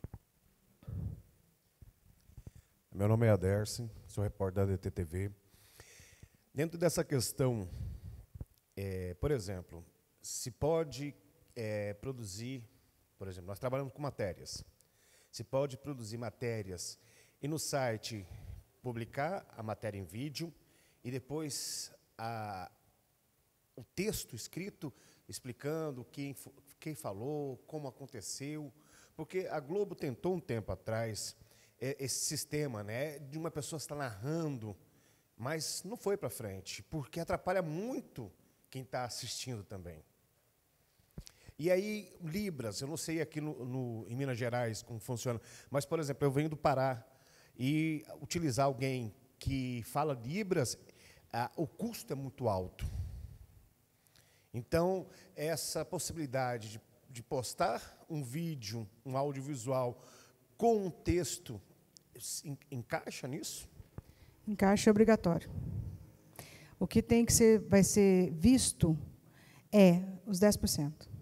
Meu nome é Aderson, sou repórter da D T T V. Dentro dessa questão, é, por exemplo, se pode é, produzir Por exemplo, nós trabalhamos com matérias. Se pode produzir matérias e no site publicar a matéria em vídeo e depois a, o texto escrito explicando quem, quem falou, como aconteceu. Porque a Globo tentou um tempo atrás é, esse sistema, né, de uma pessoa estar narrando, mas não foi para frente, porque atrapalha muito quem está assistindo também. E aí, Libras, eu não sei aqui no, no, em Minas Gerais como funciona, mas, por exemplo, eu venho do Pará e utilizar alguém que fala Libras, ah, o custo é muito alto. Então, essa possibilidade de, de postar um vídeo, um audiovisual com um texto, en, encaixa nisso? Encaixa, é obrigatório. O que tem que ser, vai ser visto é os dez por cento.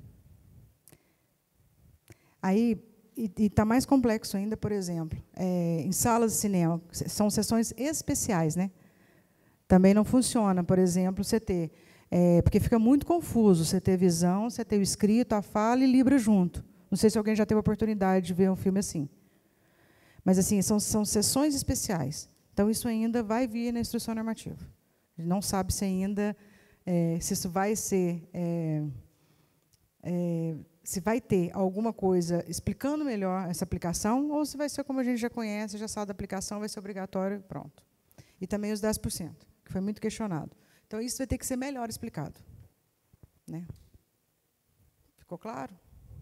Aí, e está mais complexo ainda, por exemplo, é, em salas de cinema, são sessões especiais, né? Também não funciona, por exemplo, você ter, é, porque fica muito confuso, você ter visão, você ter o escrito, a fala e Libra junto. Não sei se alguém já teve a oportunidade de ver um filme assim. Mas, assim, são, são sessões especiais. Então, isso ainda vai vir na instrução normativa. A gente não sabe se ainda, é, se isso vai ser... É, é, se vai ter alguma coisa explicando melhor essa aplicação, ou se vai ser como a gente já conhece, já sabe da aplicação, vai ser obrigatório e pronto. E também os dez por cento, que foi muito questionado. Então, isso vai ter que ser melhor explicado. Né? Ficou claro?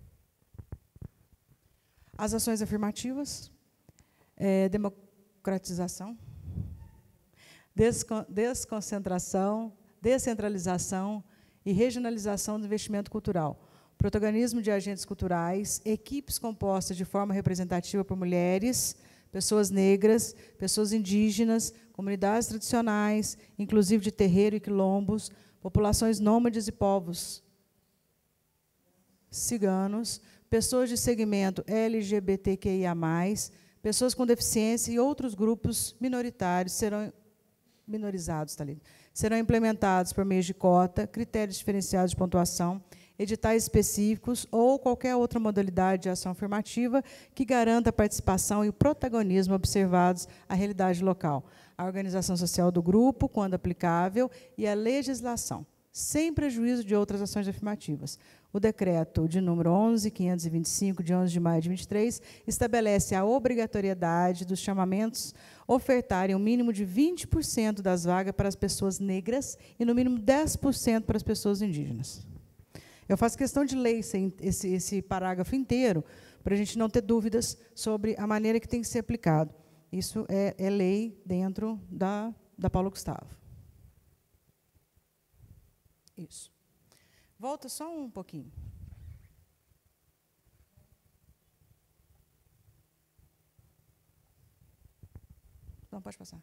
As ações afirmativas, é, democratização, descon desconcentração, descentralização e regionalização do investimento cultural. Protagonismo de agentes culturais, equipes compostas de forma representativa por mulheres, pessoas negras, pessoas indígenas, comunidades tradicionais, inclusive de terreiro e quilombos, populações nômades e povos ciganos, pessoas de segmento L G B T Q I A mais, pessoas com deficiência e outros grupos minoritários serão minorizados, tá ali, serão implementados por meio de cota, critérios diferenciados de pontuação, editais específicos ou qualquer outra modalidade de ação afirmativa que garanta a participação e o protagonismo observados à realidade local, a organização social do grupo, quando aplicável, e a legislação, sem prejuízo de outras ações afirmativas. O decreto de número onze mil quinhentos e vinte e cinco, de onze de maio de vinte e três, estabelece a obrigatoriedade dos chamamentos ofertarem um mínimo de vinte por cento das vagas para as pessoas negras e, no mínimo, dez por cento para as pessoas indígenas. Eu faço questão de ler esse, esse, esse parágrafo inteiro, para a gente não ter dúvidas sobre a maneira que tem que ser aplicado. Isso é, é lei dentro da, da Paulo Gustavo. Isso. Volta só um pouquinho. Não, pode passar.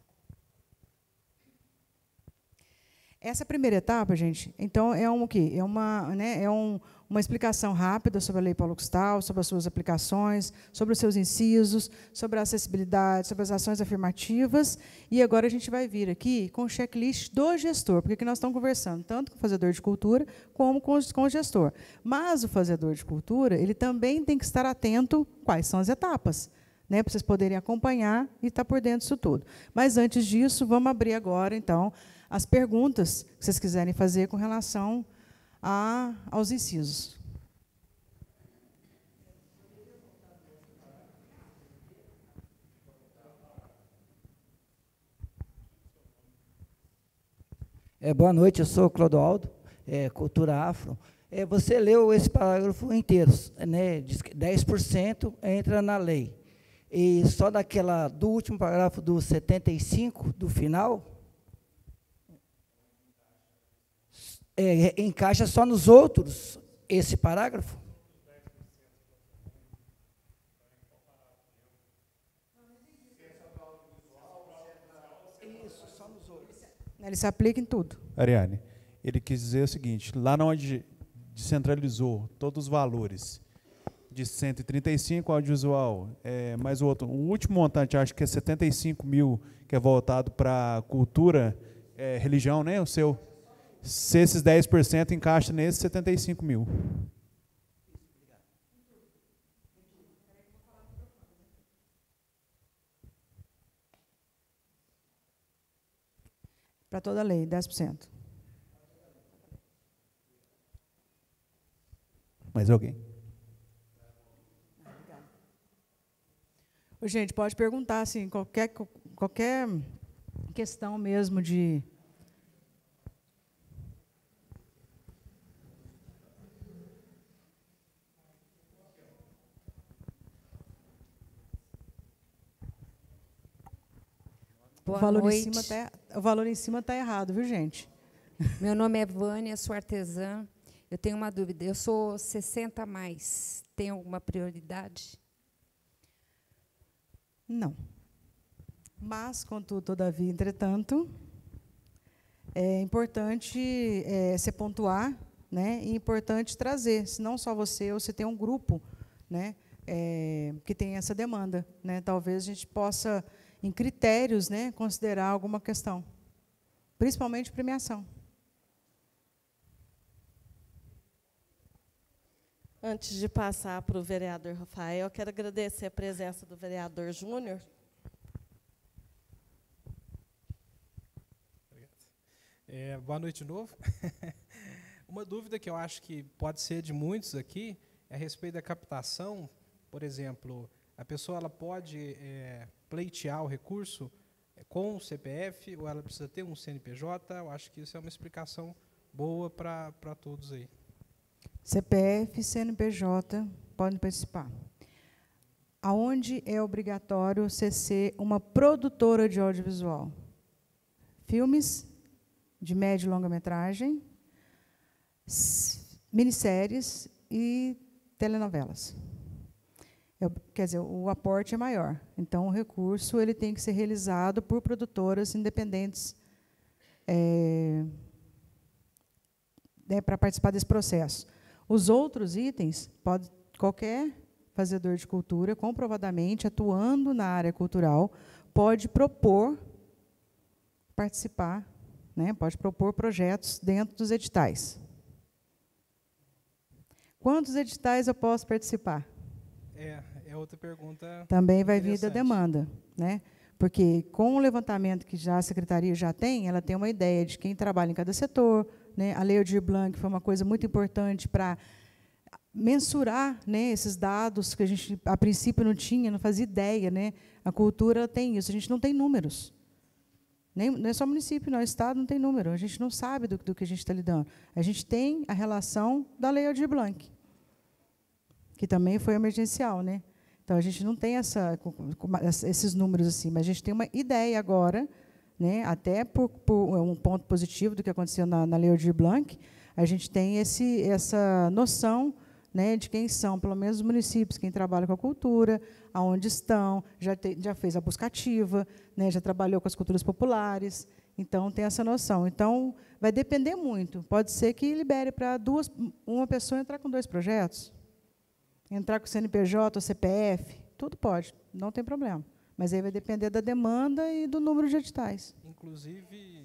Essa primeira etapa, gente, então, é um o quê? É uma, né, é um, uma explicação rápida sobre a Lei Paulo Gustavo, sobre as suas aplicações, sobre os seus incisos, sobre a acessibilidade, sobre as ações afirmativas. E agora a gente vai vir aqui com o checklist do gestor, porque aqui nós estamos conversando tanto com o fazedor de cultura como com, com o gestor. Mas o fazedor de cultura, ele também tem que estar atento quais são as etapas, né, para vocês poderem acompanhar e estar por dentro disso tudo. Mas, antes disso, vamos abrir agora, então, as perguntas que vocês quiserem fazer com relação a, aos incisos. É, boa noite, eu sou o Clodoaldo, é, Cultura Afro. É, você leu esse parágrafo inteiro, né, diz que dez por cento entra na lei. E só daquela, do último parágrafo do setenta e cinco, do final, É, encaixa só nos outros esse parágrafo? Isso, só nos outros. Ele se aplica em tudo. Ariane, ele quis dizer o seguinte, lá onde descentralizou todos os valores, de cento e trinta e cinco audiovisual, é, mais o outro, o último montante, acho que é setenta e cinco mil, que é voltado para cultura, é, religião, né, o seu... Se esses dez por cento encaixa nesses setenta e cinco mil. Para toda a lei, dez por cento. Mais alguém? Ô, gente, pode perguntar, assim, qualquer, qualquer questão mesmo de... Boa o valor noite. em cima tá, o valor em cima está errado, viu, gente? Meu nome é Vânia, sou artesã. Eu tenho uma dúvida. Eu sou sessenta a mais. Tem alguma prioridade? Não. Mas, contudo, todavia, entretanto, é importante é, se pontuar, né? E importante trazer, se não só você, ou se tem um grupo, né? É, que tem essa demanda, né? Talvez a gente possa, em critérios, né, considerar alguma questão, principalmente premiação. Antes de passar para o vereador Rafael, eu quero agradecer a presença do vereador Júnior. É, boa noite de novo. Uma dúvida que eu acho que pode ser de muitos aqui é a respeito da captação. Por exemplo, a pessoa ela pode é, pleitear o recurso com o C P F ou ela precisa ter um C N P J? Eu acho que isso é uma explicação boa para para todos aí. C P F e C N P J podem participar. Aonde é obrigatório você ser uma produtora de audiovisual? Filmes de média e longa-metragem, minisséries e telenovelas. É, quer dizer, o aporte é maior. Então, o recurso ele tem que ser realizado por produtoras independentes é, né, para participar desse processo. Os outros itens, pode, qualquer fazedor de cultura, comprovadamente, atuando na área cultural, pode propor participar, né, pode propor projetos dentro dos editais. Quantos editais eu posso participar? É, é outra pergunta. Também vai vir da demanda, né? Porque com o levantamento que já a secretaria já tem, ela tem uma ideia de quem trabalha em cada setor, né? A Lei Aldir Blanc foi uma coisa muito importante para mensurar, né, esses dados que a gente a princípio não tinha, não fazia ideia, né? A cultura tem isso, a gente não tem números. Nem, não é só município, não, o Estado não tem número, a gente não sabe do, do que a gente está lidando. A gente tem a relação da Lei Aldir Blanc, que também foi emergencial, né? Então, a gente não tem essa, esses números assim, mas a gente tem uma ideia agora, né, até por, por um ponto positivo do que aconteceu na, na Lei Aldir Blanc, a gente tem esse, essa noção, né, de quem são, pelo menos os municípios, quem trabalha com a cultura, aonde estão, já, te, já fez a busca ativa, né, já trabalhou com as culturas populares, então tem essa noção. Então, vai depender muito. Pode ser que libere para duas, uma pessoa entrar com dois projetos, entrar com o C N P J ou C P F, tudo pode, não tem problema. Mas aí vai depender da demanda e do número de editais. Inclusive,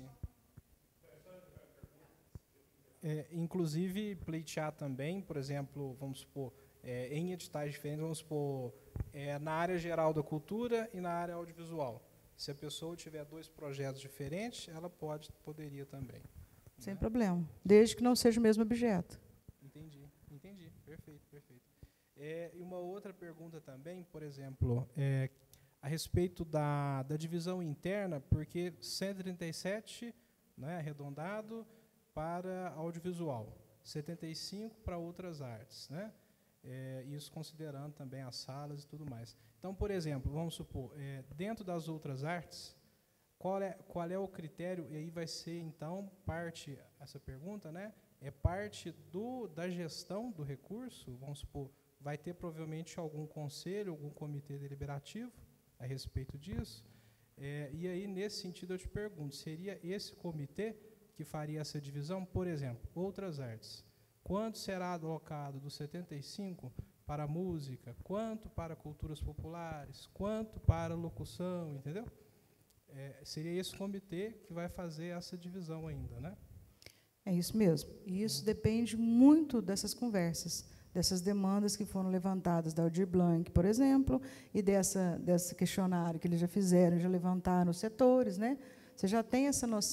é, inclusive pleitear também, por exemplo, vamos supor, é, em editais diferentes, vamos supor, é, na área geral da cultura e na área audiovisual. Se a pessoa tiver dois projetos diferentes, ela pode, poderia também. Sem né? problema, desde que não seja o mesmo objeto. Entendi, entendi, perfeito, perfeito. É, e uma outra pergunta também, por exemplo, é, a respeito da, da divisão interna, porque cento e trinta e sete, né, arredondado, para audiovisual, setenta e cinco para outras artes, né? É, isso considerando também as salas e tudo mais. Então, por exemplo, vamos supor, é, dentro das outras artes, qual é, qual é o critério, e aí vai ser, então, parte, essa pergunta, né, é parte do, da gestão do recurso, vamos supor, vai ter provavelmente algum conselho, algum comitê deliberativo a respeito disso. É, e aí, nesse sentido, eu te pergunto, seria esse comitê que faria essa divisão? Por exemplo, outras artes. Quanto será alocado dos setenta e cinco para a música? Quanto para culturas populares? Quanto para locução? Entendeu? É, seria esse comitê que vai fazer essa divisão ainda, né? É isso mesmo. E isso depende muito dessas conversas, dessas demandas que foram levantadas da Aldir Blanc, por exemplo, e dessa, desse questionário que eles já fizeram, já levantaram os setores, né? Você já tem essa noção.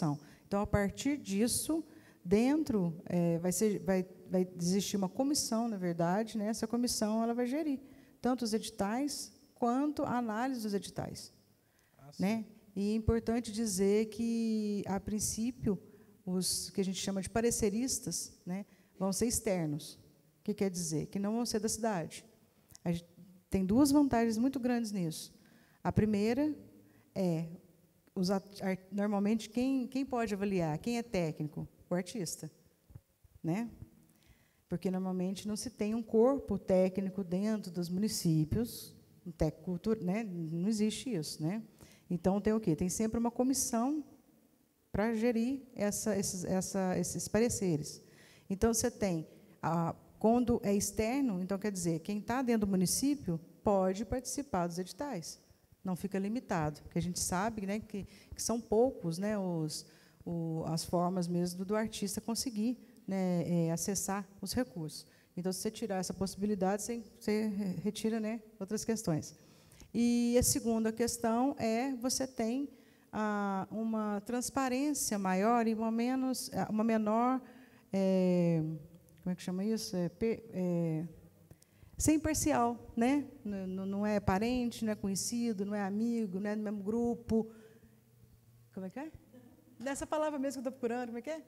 Então, a partir disso, dentro, é, vai, ser, vai, vai existir uma comissão, na verdade, né? Essa comissão ela vai gerir tanto os editais quanto a análise dos editais. Ah, né? E é importante dizer que, a princípio, os que a gente chama de pareceristas, né, vão ser externos. O que quer dizer? Que não vão ser da cidade. A gente tem duas vantagens muito grandes nisso. A primeira é, os art, normalmente, quem, quem pode avaliar? Quem é técnico? O artista. Né? Porque, normalmente, não se tem um corpo técnico dentro dos municípios, um técnico cultura, né? Não existe isso. Né? Então, tem o quê? Tem sempre uma comissão para gerir essa, esses, essa, esses pareceres. Então, você tem, a, quando é externo, então, quer dizer, quem está dentro do município pode participar dos editais, não fica limitado, porque a gente sabe, né, que, que são poucos, né, os, o, as formas mesmo do artista conseguir, né, é, acessar os recursos. Então, se você tirar essa possibilidade, você, você retira, né, outras questões. E a segunda questão é, você tem a, uma transparência maior e uma, menos, uma menor, é, como é que chama isso? É, é, ser imparcial, né? Não, não é parente, não é conhecido, não é amigo, não é do mesmo grupo. Como é que é? Dessa palavra mesmo que eu estou procurando, como é que é?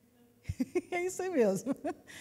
É isso aí mesmo.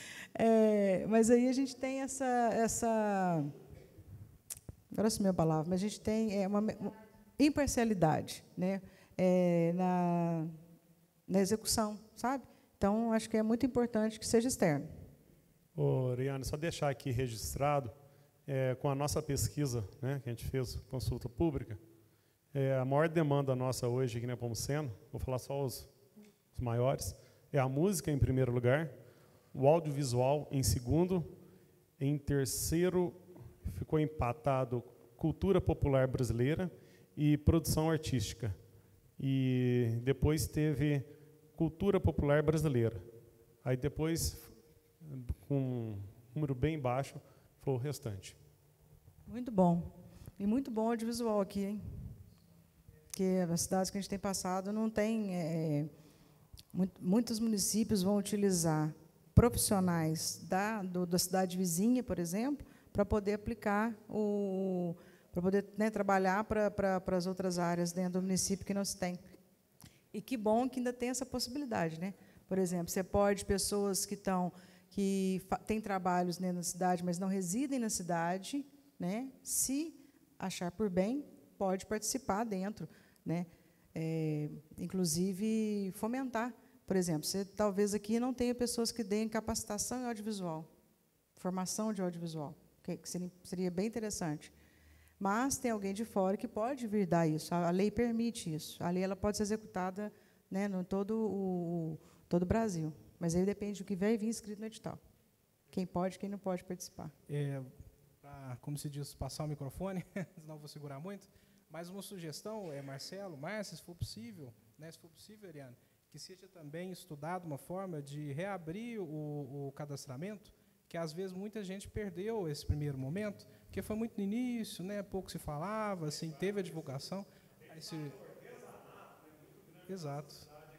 É, mas aí a gente tem essa... essa agora assumi a palavra, mas a gente tem é, uma, uma imparcialidade, né, é, na, na execução, sabe? Então, acho que é muito importante que seja externo. Ô, Riane, só deixar aqui registrado, é, com a nossa pesquisa, né, que a gente fez, consulta pública, é, a maior demanda nossa hoje aqui na Nepomuceno, vou falar só os, os maiores, é a música em primeiro lugar, o audiovisual em segundo, em terceiro ficou empatado cultura popular brasileira e produção artística. E depois teve cultura popular brasileira. Aí depois, com um número bem baixo, foi o restante. Muito bom. E muito bom audiovisual aqui, hein? Porque as cidades que a gente tem passado não tem... É, muito, muitos municípios vão utilizar profissionais da, do, da cidade vizinha, por exemplo, para poder aplicar, o, para poder, né, trabalhar para, para, para as outras áreas dentro do município que não se tem. E que bom que ainda tem essa possibilidade. Né? Por exemplo, você pode, pessoas que, estão, que têm trabalhos dentro da cidade, mas não residem na cidade, né, se achar por bem, pode participar dentro. Né? É, inclusive, fomentar. Por exemplo, você talvez aqui não tenha pessoas que deem capacitação em audiovisual, formação de audiovisual, que seria, seria bem interessante. Mas tem alguém de fora que pode vir dar isso. A lei permite isso. A lei ela pode ser executada, né, no todo o todo o Brasil. Mas aí depende do que vai vir escrito no edital. Quem pode, quem não pode participar. É, pra, como se diz, passar o microfone, senão vou segurar muito. Mais uma sugestão, é, Marcelo, Márcia, se for possível, né, se for possível, Ariane, que seja também estudado uma forma de reabrir o, o cadastramento, que às vezes muita gente perdeu esse primeiro momento, porque foi muito no início, né, pouco se falava, assim, teve a divulgação. Aí se... Exato.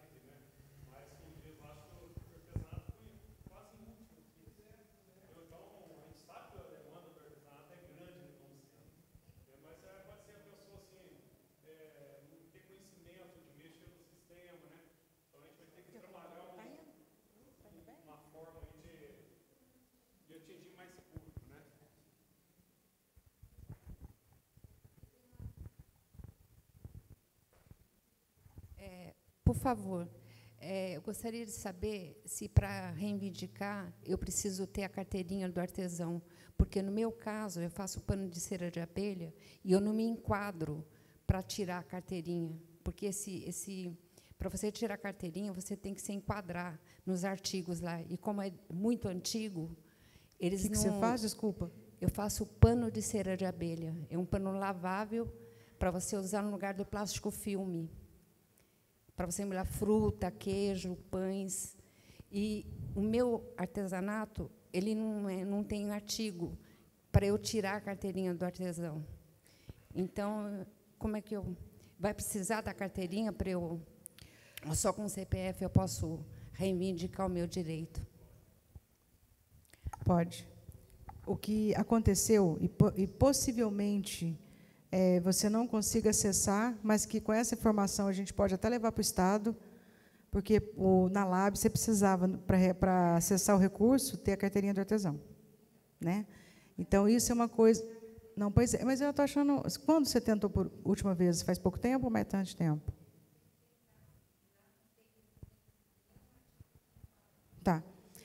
É, por favor, é, eu gostaria de saber se, para reivindicar, eu preciso ter a carteirinha do artesão, porque, no meu caso, eu faço pano de cera de abelha e eu não me enquadro para tirar a carteirinha, porque, esse, esse, para você tirar a carteirinha, você tem que se enquadrar nos artigos lá, e, como é muito antigo, eles que não... O que você faz, desculpa? Eu faço pano de cera de abelha. É um pano lavável para você usar no lugar do plástico filme, para você embalar fruta, queijo, pães. E o meu artesanato, ele não, é, não tem artigo para eu tirar a carteirinha do artesão. Então, como é que eu... Vai precisar da carteirinha para eu... Ou só com o C P F eu posso reivindicar o meu direito? Pode. O que aconteceu, e, po- e possivelmente é, você não consiga acessar, mas que com essa informação a gente pode até levar para o Estado, porque o, na Lab você precisava, para acessar o recurso, ter a carteirinha do artesão. Né? Então, isso é uma coisa... Não, pois é, mas eu estou achando... Quando você tentou por última vez? Faz pouco tempo ou mais tanto tempo? Tá.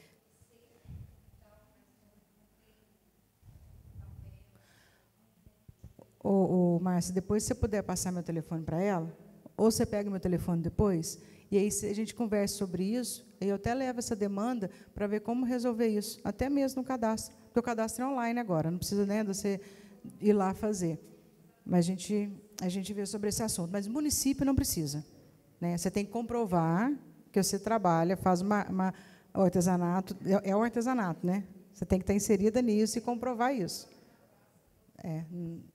Ô, ô, Márcia, depois, se você puder passar meu telefone para ela, ou você pega meu telefone depois, e aí se a gente conversa sobre isso, e eu até levo essa demanda para ver como resolver isso, até mesmo no cadastro, porque o cadastro é online agora, não precisa, né, de você ir lá fazer. Mas a gente, a gente vê sobre esse assunto. Mas o município não precisa. Né? Você tem que comprovar que você trabalha, faz uma, uma o artesanato, é, é o artesanato, né? Você tem que estar inserida nisso e comprovar isso. É.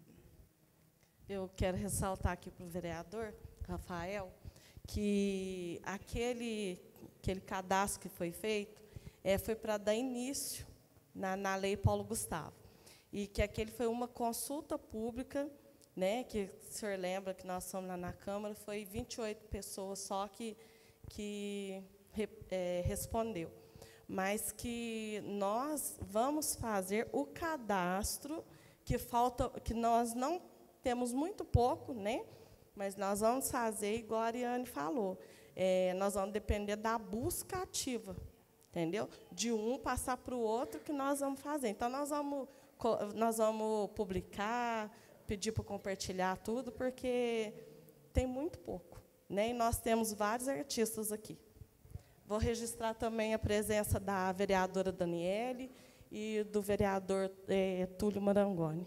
Eu quero ressaltar aqui para o vereador Rafael que aquele, aquele cadastro que foi feito é, foi para dar início na, na Lei Paulo Gustavo. E que aquele foi uma consulta pública, né, que o senhor lembra que nós fomos lá na Câmara, foi vinte e oito pessoas só que, que é, respondeu. Mas que nós vamos fazer o cadastro, que falta, que nós não temos muito pouco, né? Mas nós vamos fazer, igual a Ariane falou, é, nós vamos depender da busca ativa, entendeu? De um passar para o outro que nós vamos fazer. Então, nós vamos, nós vamos publicar, pedir para compartilhar tudo, porque tem muito pouco. Né? E nós temos vários artistas aqui. Vou registrar também a presença da vereadora Daniele e do vereador é, Túlio Marangoni.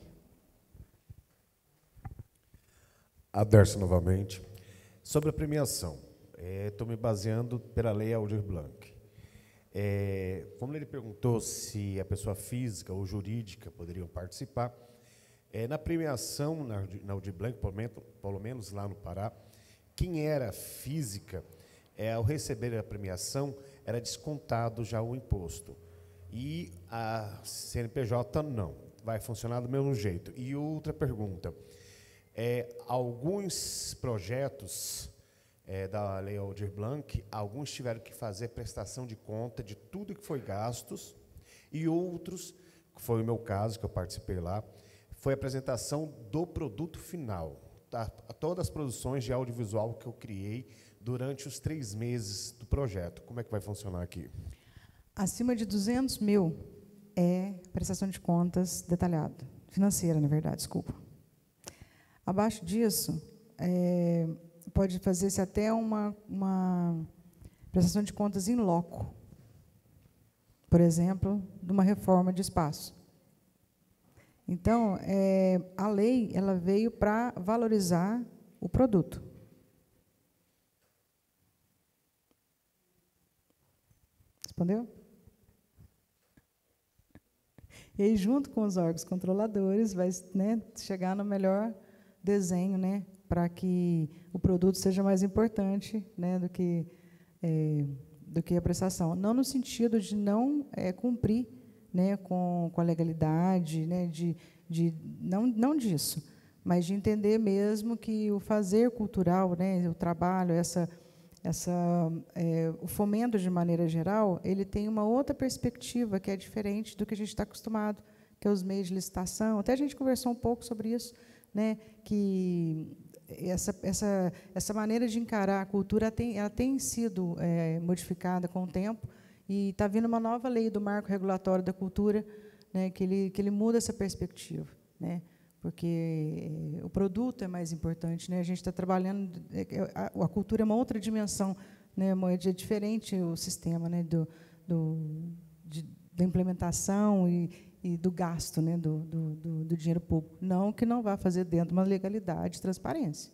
Aderso novamente. Sobre a premiação, estou é, me baseando pela lei Aldir Blanc. É, como ele perguntou se a pessoa física ou jurídica poderiam participar, é, na premiação, na, na Aldir Blanc, pelo menos, pelo menos lá no Pará, quem era física, é, ao receber a premiação, era descontado já o imposto. E a C N P J não, vai funcionar do mesmo jeito. E outra pergunta, é, alguns projetos é, da Lei Aldir Blanc, alguns tiveram que fazer prestação de conta de tudo que foi gastos, e outros, que foi o meu caso, que eu participei lá, foi a apresentação do produto final, tá? Todas as produções de audiovisual que eu criei durante os três meses do projeto. Como é que vai funcionar aqui? Acima de duzentos mil é prestação de contas detalhada, financeira, na verdade, desculpa. Abaixo disso, é, pode fazer-se até uma, uma prestação de contas in loco, por exemplo, de uma reforma de espaço. Então, é, a lei ela veio para valorizar o produto. Respondeu? E aí, junto com os órgãos controladores, vai, né, chegar no melhor desenho, né, para que o produto seja mais importante, né, do que, é, do que a prestação. Não no sentido de não é, cumprir, né, com, com a legalidade, né, de, de, não, não disso, mas de entender mesmo que o fazer cultural, né, o trabalho, essa, essa, é, o fomento de maneira geral, ele tem uma outra perspectiva que é diferente do que a gente está acostumado, que é os meios de licitação. Até a gente conversou um pouco sobre isso, né, que essa, essa, essa maneira de encarar a cultura tem, ela tem sido é, modificada com o tempo, e está vindo uma nova lei do marco regulatório da cultura, né, que, ele, que ele muda essa perspectiva, né, porque o produto é mais importante. Né, a gente está trabalhando, a, a cultura é uma outra dimensão, né, é diferente o sistema, né, do, do, de, da implementação e, e do gasto, né, do, do, do, do dinheiro público. Não que não vá fazer dentro de uma legalidade e transparência.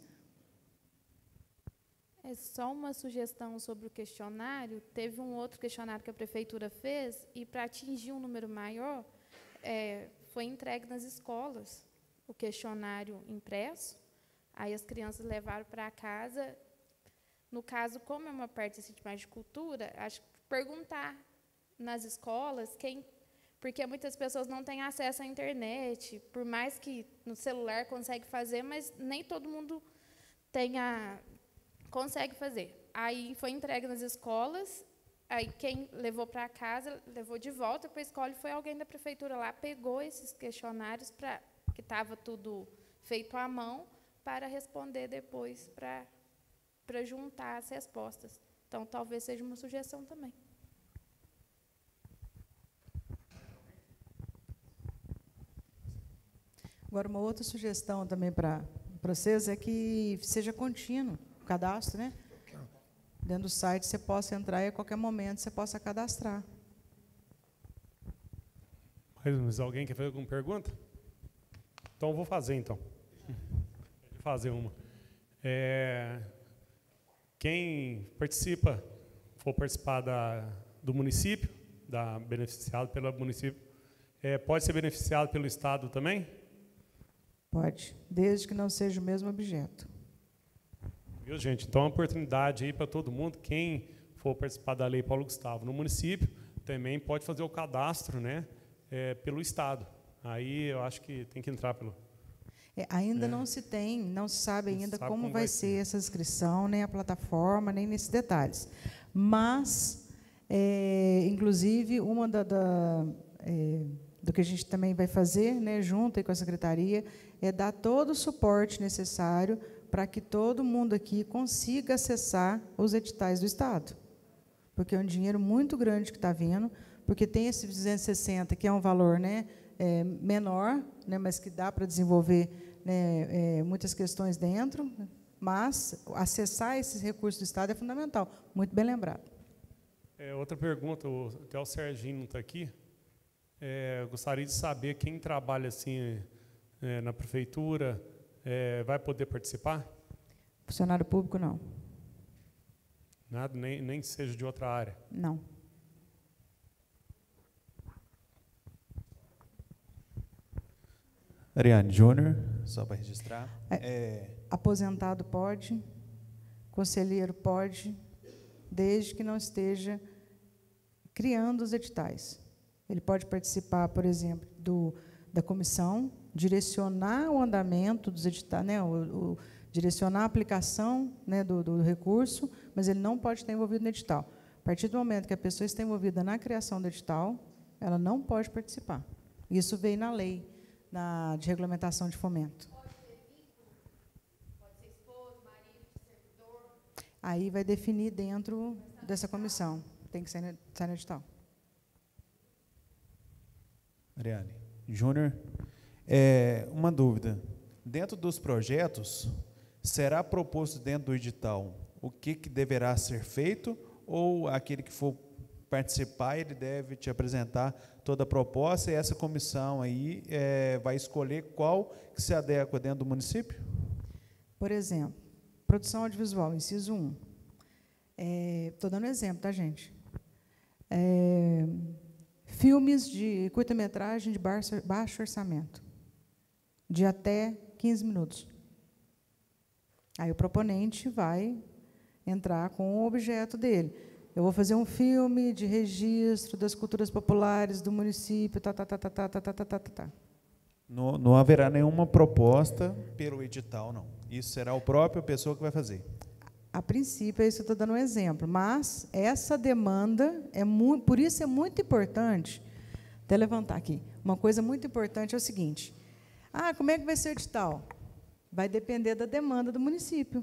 É só uma sugestão sobre o questionário. Teve um outro questionário que a prefeitura fez, e, para atingir um número maior, é, foi entregue nas escolas o questionário impresso. Aí as crianças levaram para casa, No caso, como é uma parte assim, mais de cultura, acho que perguntar nas escolas quem, porque muitas pessoas não têm acesso à internet, por mais que no celular consegue fazer, mas nem todo mundo tenha, consegue fazer. Aí foi entregue nas escolas, aí quem levou para casa, levou de volta para a escola, e foi alguém da prefeitura lá, pegou esses questionários, pra, que estava tudo feito à mão, para responder depois, para, para juntar as respostas. Então, talvez seja uma sugestão também. Agora, uma outra sugestão também para vocês é que seja contínuo o cadastro, né? Dentro do site você possa entrar e a qualquer momento você possa cadastrar. Mas alguém quer fazer alguma pergunta? Então, eu vou fazer, então. Vou fazer uma. É, quem participa, for participar da, do município, da, beneficiado pelo município, é, pode ser beneficiado pelo Estado também? Pode, desde que não seja o mesmo objeto. Viu, gente? Então, é uma oportunidade aí para todo mundo. Quem for participar da Lei Paulo Gustavo no município, também pode fazer o cadastro, né, é, pelo Estado. Aí, eu acho que tem que entrar pelo... É, ainda é. não se tem, não se sabe Não ainda sabe como, como vai vai ser ser. essa inscrição, nem a plataforma, nem nesses detalhes. Mas, é, inclusive, uma da, da, é, do que a gente também vai fazer, né, junto aí com a Secretaria, é dar todo o suporte necessário para que todo mundo aqui consiga acessar os editais do Estado. Porque é um dinheiro muito grande que está vindo, porque tem esse duzentos e sessenta, que é um valor, né, é, menor, né, mas que dá para desenvolver, né, é, muitas questões dentro, mas acessar esses recursos do Estado é fundamental. Muito bem lembrado. É, outra pergunta, o, até o Serginho não está aqui. É, eu gostaria de saber quem trabalha assim, é, na prefeitura, é, vai poder participar? Funcionário público, não. Nada, nem, nem que seja de outra área? Não. Ariane Júnior, só para registrar. É, É, aposentado pode, conselheiro pode, desde que não esteja criando os editais. Ele pode participar, por exemplo, do, da comissão, direcionar o andamento dos editais, né, o, o, direcionar a aplicação, né, do, do recurso, mas ele não pode estar envolvido no edital. A partir do momento que a pessoa está envolvida na criação do edital, ela não pode participar. Isso veio na lei na, de regulamentação de fomento. Pode ter vínculo? Pode ser esposo, marido, servidor? Aí vai definir dentro dessa comissão. Tem que sair no, sair no edital. Ariane Júnior, é, uma dúvida. Dentro dos projetos, será proposto dentro do edital o que, que deverá ser feito, ou aquele que for participar, ele deve te apresentar toda a proposta, e essa comissão aí é, vai escolher qual que se adequa dentro do município? Por exemplo, produção audiovisual, inciso um. Estou dando exemplo, tá, gente? É, filmes de curta-metragem de baixo, baixo orçamento, de até quinze minutos. Aí o proponente vai entrar com o objeto dele. Eu vou fazer um filme de registro das culturas populares do município, tá, tá, tá, tá, tá, tá, tá, tá, tá, tá. Não, não haverá nenhuma proposta pelo edital, não. Isso será o próprio pessoa que vai fazer. A princípio, é isso que eu estou dando um exemplo, mas essa demanda, é muito, por isso é muito importante, até levantar aqui, uma coisa muito importante é o seguinte, ah, como é que vai ser o edital? Vai depender da demanda do município.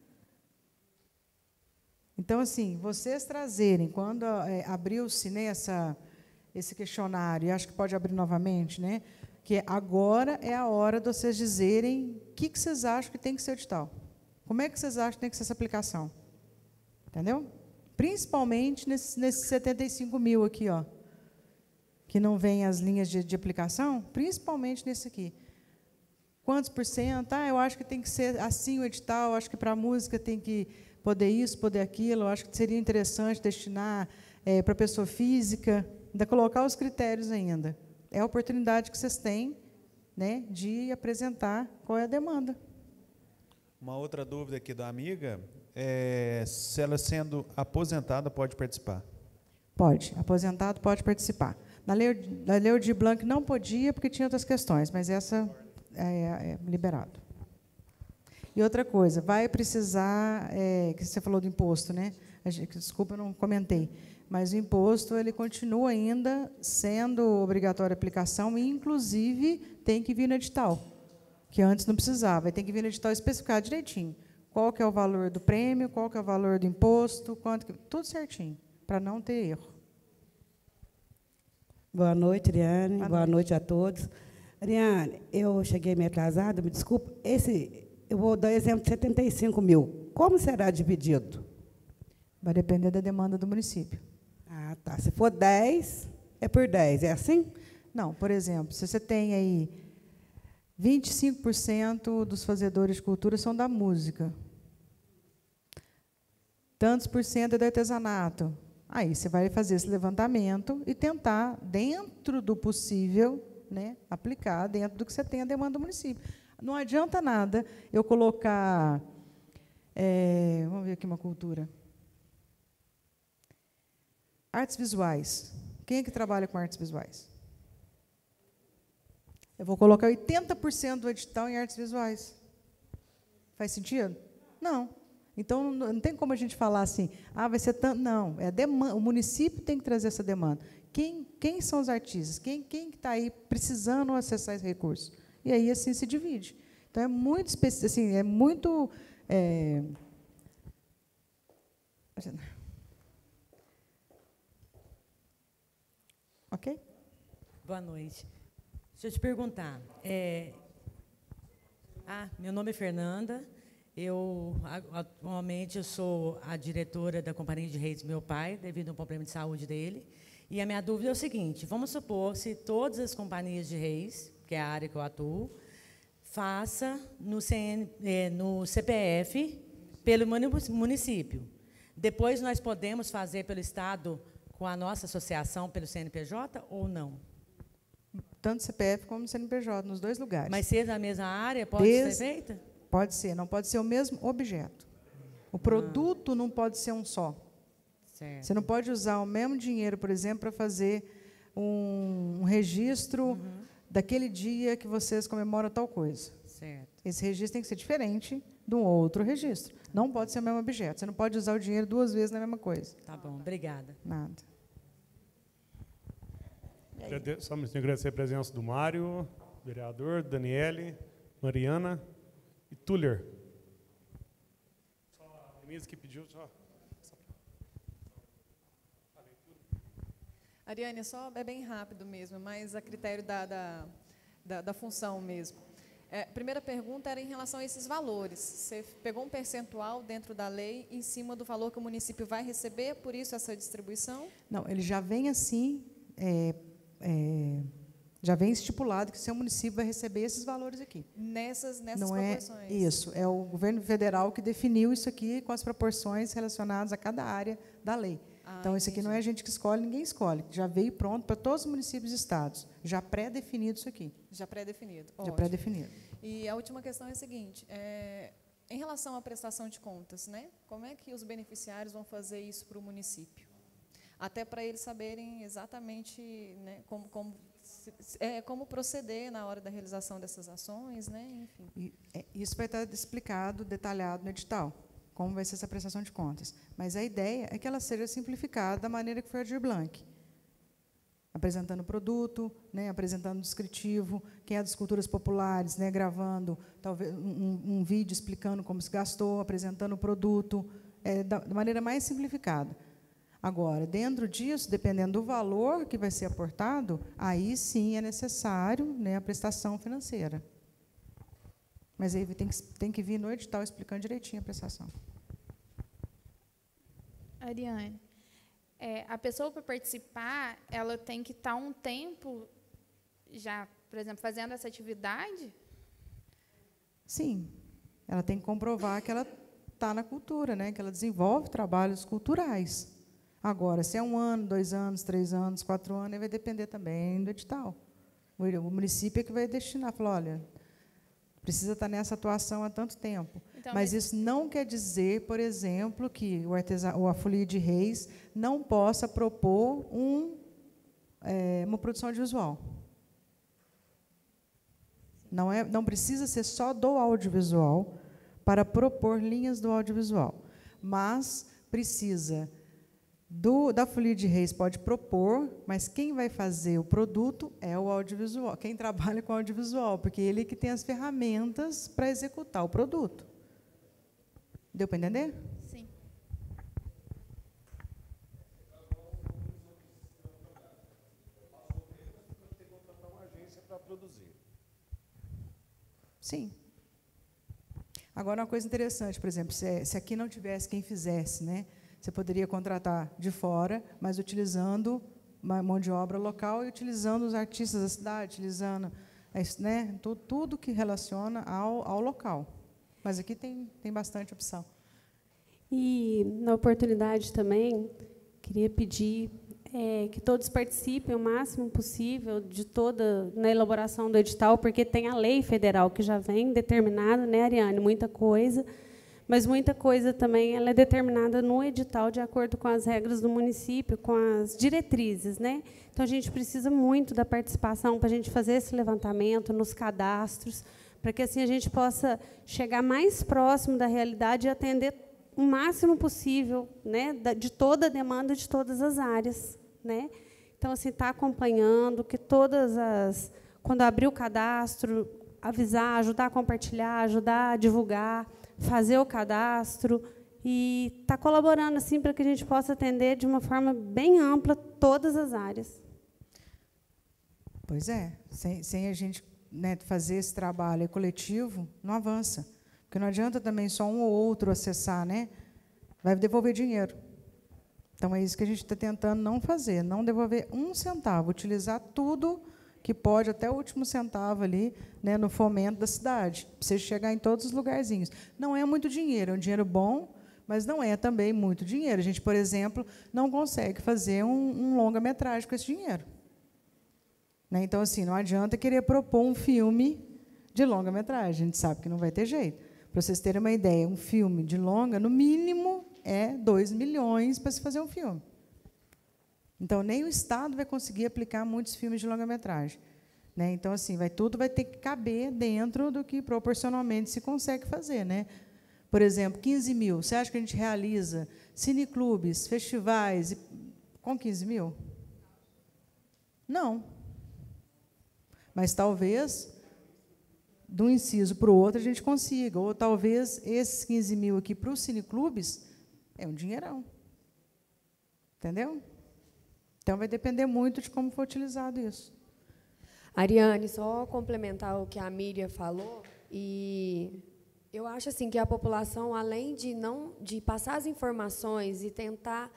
Então, assim, vocês trazerem, quando é, abriu-se, né, essa, esse questionário, e acho que pode abrir novamente, né, que agora é a hora de vocês dizerem o que, que vocês acham que tem que ser o edital. Como é que vocês acham que tem que ser essa aplicação? Entendeu? Principalmente nesses, nesses setenta e cinco mil aqui, ó, que não vêm as linhas de, de aplicação, principalmente nesse aqui. Quantos por cento? Ah, eu acho que tem que ser assim o edital, eu acho que para a música tem que poder isso, poder aquilo, eu acho que seria interessante destinar é, para a pessoa física, ainda colocar os critérios ainda. É a oportunidade que vocês têm, né, de apresentar qual é a demanda. Uma outra dúvida aqui da amiga é, se ela sendo aposentada pode participar? Pode, aposentado pode participar. Na lei, na lei Aldir Blanc não podia, porque tinha outras questões, mas essa é, é liberado. E outra coisa, vai precisar, é, que você falou do imposto, né? A gente, desculpa, eu não comentei, mas o imposto ele continua ainda sendo obrigatório a aplicação e, inclusive, tem que vir no edital, que antes não precisava, vai ter que vir no edital especificar direitinho qual que é o valor do prêmio, qual que é o valor do imposto, quanto que, tudo certinho, para não ter erro. Boa noite, Ariane. Boa, Boa noite. noite a todos. Ariane, eu cheguei meio atrasada, me desculpa. Esse, eu vou dar exemplo de setenta e cinco mil. Como será dividido? Vai depender da demanda do município. Ah, tá. Se for dez, é por dez, é assim? Não, por exemplo, se você tem aí vinte e cinco por cento dos fazedores de cultura são da música, tantos por cento é do artesanato, aí você vai fazer esse levantamento e tentar, dentro do possível, né, aplicar dentro do que você tem a demanda do município. Não adianta nada eu colocar, é, vamos ver aqui uma cultura, artes visuais. Quem é que trabalha com artes visuais? Eu vou colocar oitenta por cento do edital em artes visuais. Faz sentido? Não. Então, não tem como a gente falar assim, ah, vai ser tanto. Não, é demanda, o município tem que trazer essa demanda. Quem, quem são os artistas? Quem quem está aí precisando acessar esse recurso? E aí, assim, se divide. Então, é muito específico, assim, é muito... É... Ok? Boa noite. Deixa eu te perguntar. É... Ah, meu nome é Fernanda. Eu, atualmente, eu sou a diretora da Companhia de Reis do meu pai, devido a um problema de saúde dele. E a minha dúvida é o seguinte, vamos supor se todas as companhias de reis, que é a área que eu atuo, faça no, C N, eh, no C P F pelo município. Depois nós podemos fazer pelo Estado com a nossa associação, pelo C N P J, ou não? Tanto C P F como C N P J, nos dois lugares. Mas ser da mesma área, pode Des... ser feita? Pode ser, não pode ser o mesmo objeto. O produto ah. não pode ser um só. Certo. Você não pode usar o mesmo dinheiro, por exemplo, para fazer um, um registro uhum. daquele dia que vocês comemoram tal coisa. Certo. Esse registro tem que ser diferente de um outro registro. Não pode ser o mesmo objeto. Você não pode usar o dinheiro duas vezes na mesma coisa. Tá bom, obrigada. Nada. Só me agradecer a presença do Mário, vereador, Daniele, Mariana e Tuller. Só a Denise que pediu, só. Ariane, só é bem rápido mesmo, mas a critério da, da, da, da função mesmo. É, a primeira pergunta era em relação a esses valores. Você pegou um percentual dentro da lei em cima do valor que o município vai receber, por isso essa distribuição? Não, ele já vem assim, é, é, já vem estipulado que o seu município vai receber esses valores aqui. Nessas, nessas Não proporções? É isso, é o governo federal que definiu isso aqui com as proporções relacionadas a cada área da lei. Ah, então, isso aqui não é a gente que escolhe, ninguém escolhe. Já veio pronto para todos os municípios e estados. Já pré-definido isso aqui. Já pré-definido. Já pré-definido. E a última questão é a seguinte, é, em relação à prestação de contas, né, como é que os beneficiários vão fazer isso para o município? Até para eles saberem exatamente, né, como, como, é, como proceder na hora da realização dessas ações, né, enfim. E, é, isso vai estar explicado, detalhado no edital, como vai ser essa prestação de contas. Mas a ideia é que ela seja simplificada da maneira que foi a Aldir Blanc. Apresentando o produto, né, apresentando o descritivo, quem é das culturas populares, né, gravando talvez um, um vídeo explicando como se gastou, apresentando o produto, é, da, da maneira mais simplificada. Agora, dentro disso, dependendo do valor que vai ser aportado, aí sim é necessário, né, a prestação financeira. Mas aí tem que, tem que vir no edital explicando direitinho a prestação. Ariane, é, a pessoa, para participar, ela tem que estar um tempo já, por exemplo, fazendo essa atividade? Sim. Ela tem que comprovar que ela está na cultura, né, que ela desenvolve trabalhos culturais. Agora, se é um ano, dois anos, três anos, quatro anos, aí vai depender também do edital. O município é que vai destinar, falar, olha, precisa estar nessa atuação há tanto tempo. Então, mas, mas isso não quer dizer, por exemplo, que o artesã, ou a Folia de Reis não possa propor um, é, uma produção audiovisual. Não, é, não precisa ser só do audiovisual para propor linhas do audiovisual, mas precisa do, da Folia de Reis pode propor, mas quem vai fazer o produto é o audiovisual, quem trabalha com audiovisual, porque ele que tem as ferramentas para executar o produto. Deu para entender? Sim. Sim. Agora, uma coisa interessante, por exemplo, se, se aqui não tivesse quem fizesse, né, você poderia contratar de fora, mas utilizando uma mão de obra local e utilizando os artistas da cidade, utilizando, né, tudo, tudo que relaciona ao, ao local. Mas aqui tem, tem bastante opção. E, na oportunidade também, queria pedir é, que todos participem o máximo possível de toda na elaboração do edital, porque tem a lei federal que já vem determinada, né, Ariane, muita coisa, mas muita coisa também ela é determinada no edital de acordo com as regras do município, com as diretrizes, né? Então a gente precisa muito da participação para a gente fazer esse levantamento nos cadastros, para que assim a gente possa chegar mais próximo da realidade e atender o máximo possível, né, de toda a demanda de todas as áreas, né? Então assim está acompanhando que todas as quando abrir o cadastro, avisar, ajudar a compartilhar, ajudar a divulgar, fazer o cadastro e está colaborando assim para que a gente possa atender de uma forma bem ampla todas as áreas. Pois é, sem, sem a gente, né, fazer esse trabalho coletivo, não avança. Porque não adianta também só um ou outro acessar, né? Vai devolver dinheiro. Então, é isso que a gente está tentando não fazer, não devolver um centavo, utilizar tudo que pode, até o último centavo ali, né, no fomento da cidade, para você chegar em todos os lugarzinhos. Não é muito dinheiro, é um dinheiro bom, mas não é também muito dinheiro. A gente, por exemplo, não consegue fazer um, um longa-metragem com esse dinheiro. Né? Então, assim, não adianta querer propor um filme de longa-metragem, a gente sabe que não vai ter jeito. Para vocês terem uma ideia, um filme de longa, no mínimo, é dois milhões para se fazer um filme. Então, nem o Estado vai conseguir aplicar muitos filmes de longa-metragem. Né? Então, assim, vai, tudo vai ter que caber dentro do que proporcionalmente se consegue fazer. Né? Por exemplo, quinze mil. Você acha que a gente realiza cineclubes, festivais com quinze mil? Não. Mas talvez, de um inciso para o outro, a gente consiga. Ou talvez esses quinze mil aqui para os cineclubes é um dinheirão. Entendeu? Então, vai depender muito de como for utilizado isso. Ariane, só complementar o que a Miriam falou, e eu acho assim que a população, além de não de passar as informações e tentar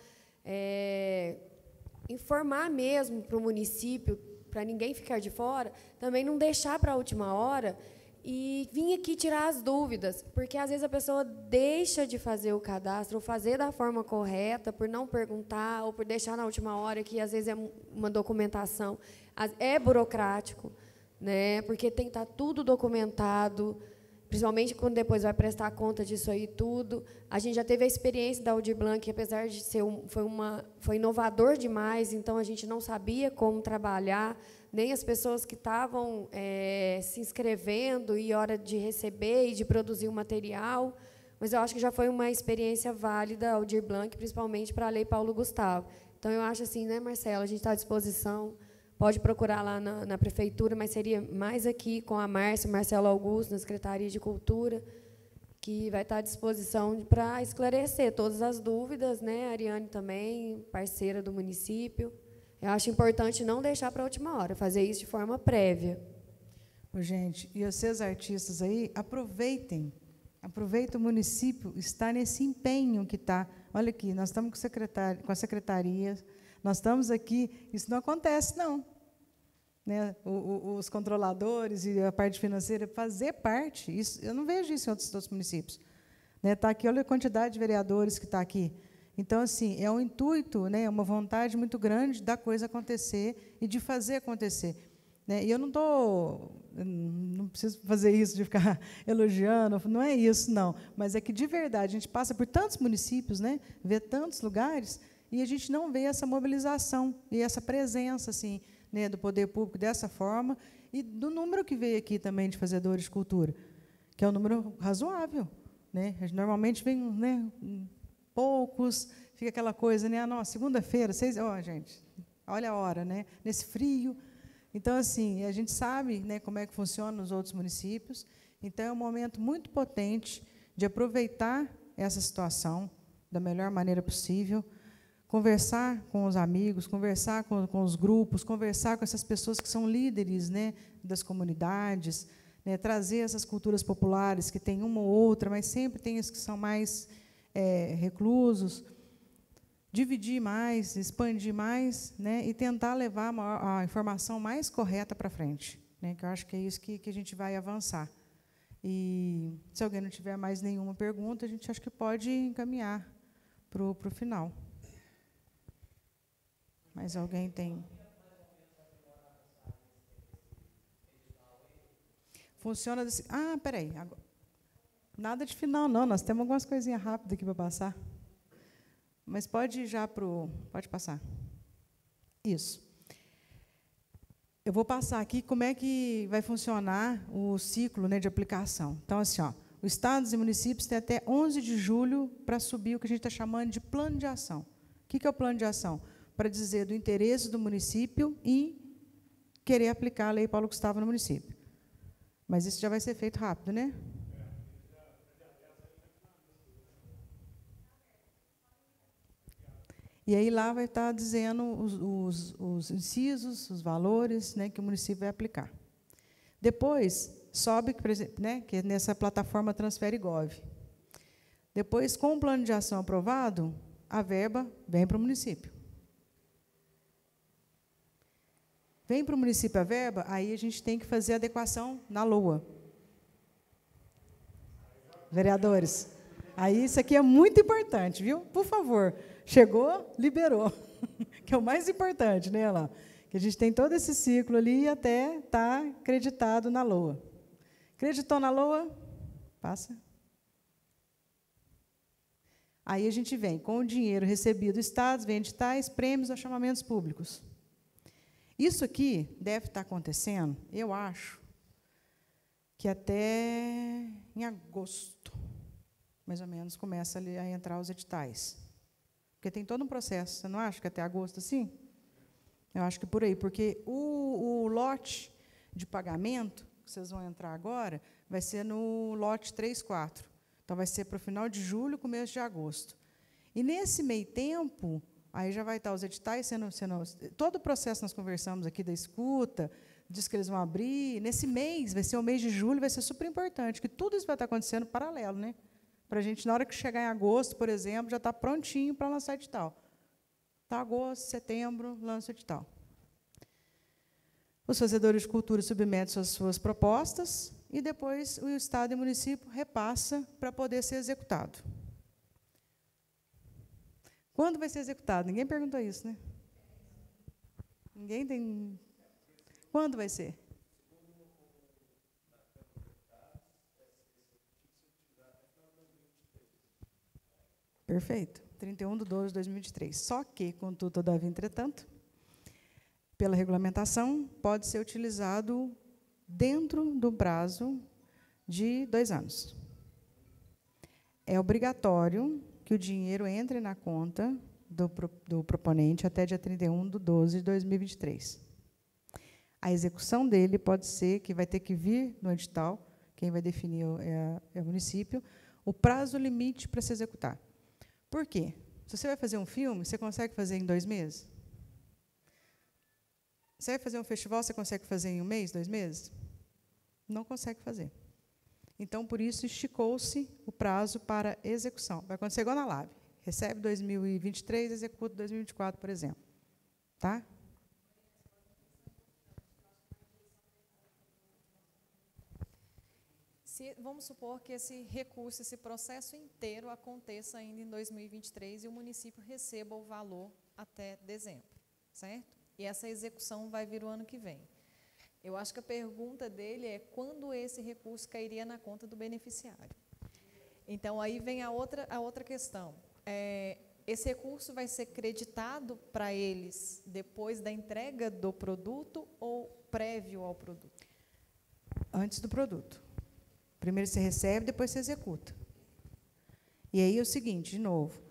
é, informar mesmo para o município, para ninguém ficar de fora, também não deixar para a última hora e vir aqui tirar as dúvidas, porque às vezes a pessoa deixa de fazer o cadastro, ou fazer da forma correta, por não perguntar, ou por deixar na última hora, que às vezes é uma documentação, é burocrático, né? Porque tem que estar tudo documentado, principalmente quando depois vai prestar conta disso aí tudo. A gente já teve a experiência da Aldir Blanc, que, apesar de ser um, foi, uma, foi inovador demais, então a gente não sabia como trabalhar, nem as pessoas que estavam é, se inscrevendo e hora de receber e de produzir o material. Mas eu acho que já foi uma experiência válida, Aldir Blanc, principalmente para a Lei Paulo Gustavo. Então, eu acho assim, né, Marcelo, a gente está à disposição, pode procurar lá na, na prefeitura, mas seria mais aqui com a Márcia, Marcelo Augusto, na Secretaria de Cultura, que vai estar à disposição para esclarecer todas as dúvidas, né? A Ariane também, parceira do município. Eu acho importante não deixar para a última hora, fazer isso de forma prévia. Ô, gente, e vocês artistas aí, aproveitem, aproveitem o município, está nesse empenho que está. Olha aqui, nós estamos com, secretário, com a secretaria, nós estamos aqui, isso não acontece, não. Né? O, o, os controladores e a parte financeira, fazer parte, isso, eu não vejo isso em outros, outros municípios. Né? Tá aqui, olha a quantidade de vereadores que está aqui. Então, assim, é um intuito, né, uma vontade muito grande da coisa acontecer e de fazer acontecer. Né? E eu não estou não preciso fazer isso de ficar elogiando, não é isso, não. Mas é que, de verdade, a gente passa por tantos municípios, né, vê tantos lugares, e a gente não vê essa mobilização e essa presença assim, né, do poder público dessa forma, e do número que veio aqui também de fazedores de cultura, que é um número razoável. Né? Normalmente vem, né, poucos, fica aquela coisa, né, ah, não, segunda-feira, seis, ó, oh, gente, olha a hora, né, nesse frio. Então, assim, a gente sabe, né, como é que funciona nos outros municípios, então é um momento muito potente de aproveitar essa situação da melhor maneira possível, conversar com os amigos, conversar com, com os grupos, conversar com essas pessoas que são líderes, né, das comunidades, né, trazer essas culturas populares, que tem uma ou outra, mas sempre tem os que são mais é, reclusos, dividir mais, expandir mais, né, e tentar levar a, maior, a informação mais correta para frente, né, que eu acho que é isso que, que a gente vai avançar. E, se alguém não tiver mais nenhuma pergunta, a gente acho que pode encaminhar para o final. Mas alguém tem? Funciona desse... Ah, peraí. Nada de final, não. Nós temos algumas coisinhas rápidas aqui para passar. Mas pode ir já para o... Pode passar. Isso. Eu vou passar aqui como é que vai funcionar o ciclo, né, de aplicação. Então, assim, ó, os estados e municípios têm até onze de julho para subir o que a gente está chamando de plano de ação. O que é o plano de ação? Para dizer do interesse do município e querer aplicar a Lei Paulo Gustavo no município. Mas isso já vai ser feito rápido, né? E aí lá vai estar dizendo os, os, os incisos, os valores, né, que o município vai aplicar. Depois, sobe, por exemplo, né, que nessa plataforma Transfere Gov. Depois, com o plano de ação aprovado, a verba vem para o município. Vem para o município a verba, aí a gente tem que fazer a adequação na L O A. Vereadores, aí isso aqui é muito importante, viu? Por favor, chegou, liberou, que é o mais importante, né, lá? Que a gente tem todo esse ciclo ali até estar acreditado na L O A. Acreditou na L O A? Passa. Aí a gente vem com o dinheiro recebido do Estado, vem editais, prêmios ou chamamentos públicos. Isso aqui deve estar acontecendo, eu acho, que até em agosto, mais ou menos, começa ali a entrar os editais. Porque tem todo um processo, você não acha que até agosto, assim? Eu acho que por aí, porque o, o lote de pagamento, que vocês vão entrar agora, vai ser no lote três, quatro. Então, vai ser para o final de julho, começo de agosto. E, nesse meio tempo, aí já vai estar os editais sendo, sendo... Todo o processo nós conversamos aqui da escuta, diz que eles vão abrir. Nesse mês, vai ser o mês de julho, vai ser super importante, que tudo isso vai estar acontecendo paralelo, né? Para a gente, na hora que chegar em agosto, por exemplo, já está prontinho para lançar edital. Tá, agosto, setembro, lança o edital. Os fazedores de cultura submetem suas, suas propostas e depois o Estado e o município repassa para poder ser executado. Quando vai ser executado? Ninguém perguntou isso, né? Ninguém tem... Quando vai ser? Perfeito. trinta e um de doze de dois mil e vinte e três. Só que, contudo, todavia, entretanto, pela regulamentação, pode ser utilizado dentro do prazo de dois anos. É obrigatório que o dinheiro entre na conta do, do proponente até dia trinta e um de doze de dois mil e vinte e três. A execução dele pode ser que vai ter que vir no edital, quem vai definir é, é o município, o prazo limite para se executar. Por quê? Se você vai fazer um filme, você consegue fazer em dois meses? Você vai fazer um festival, você consegue fazer em um mês, dois meses? Não consegue fazer. Então, por isso, esticou-se o prazo para execução. Vai acontecer igual na L A B. Recebe dois mil e vinte e três, executa dois mil e vinte e quatro, por exemplo. Tá? Se, vamos supor que esse recurso, esse processo inteiro aconteça ainda em dois mil e vinte e três e o município receba o valor até dezembro, certo? E essa execução vai vir o ano que vem. Eu acho que a pergunta dele é quando esse recurso cairia na conta do beneficiário. Então, aí vem a outra, a outra questão. É, esse recurso vai ser creditado para eles depois da entrega do produto ou prévio ao produto? Antes do produto. Primeiro você recebe, depois você executa. E aí é o seguinte, de novo,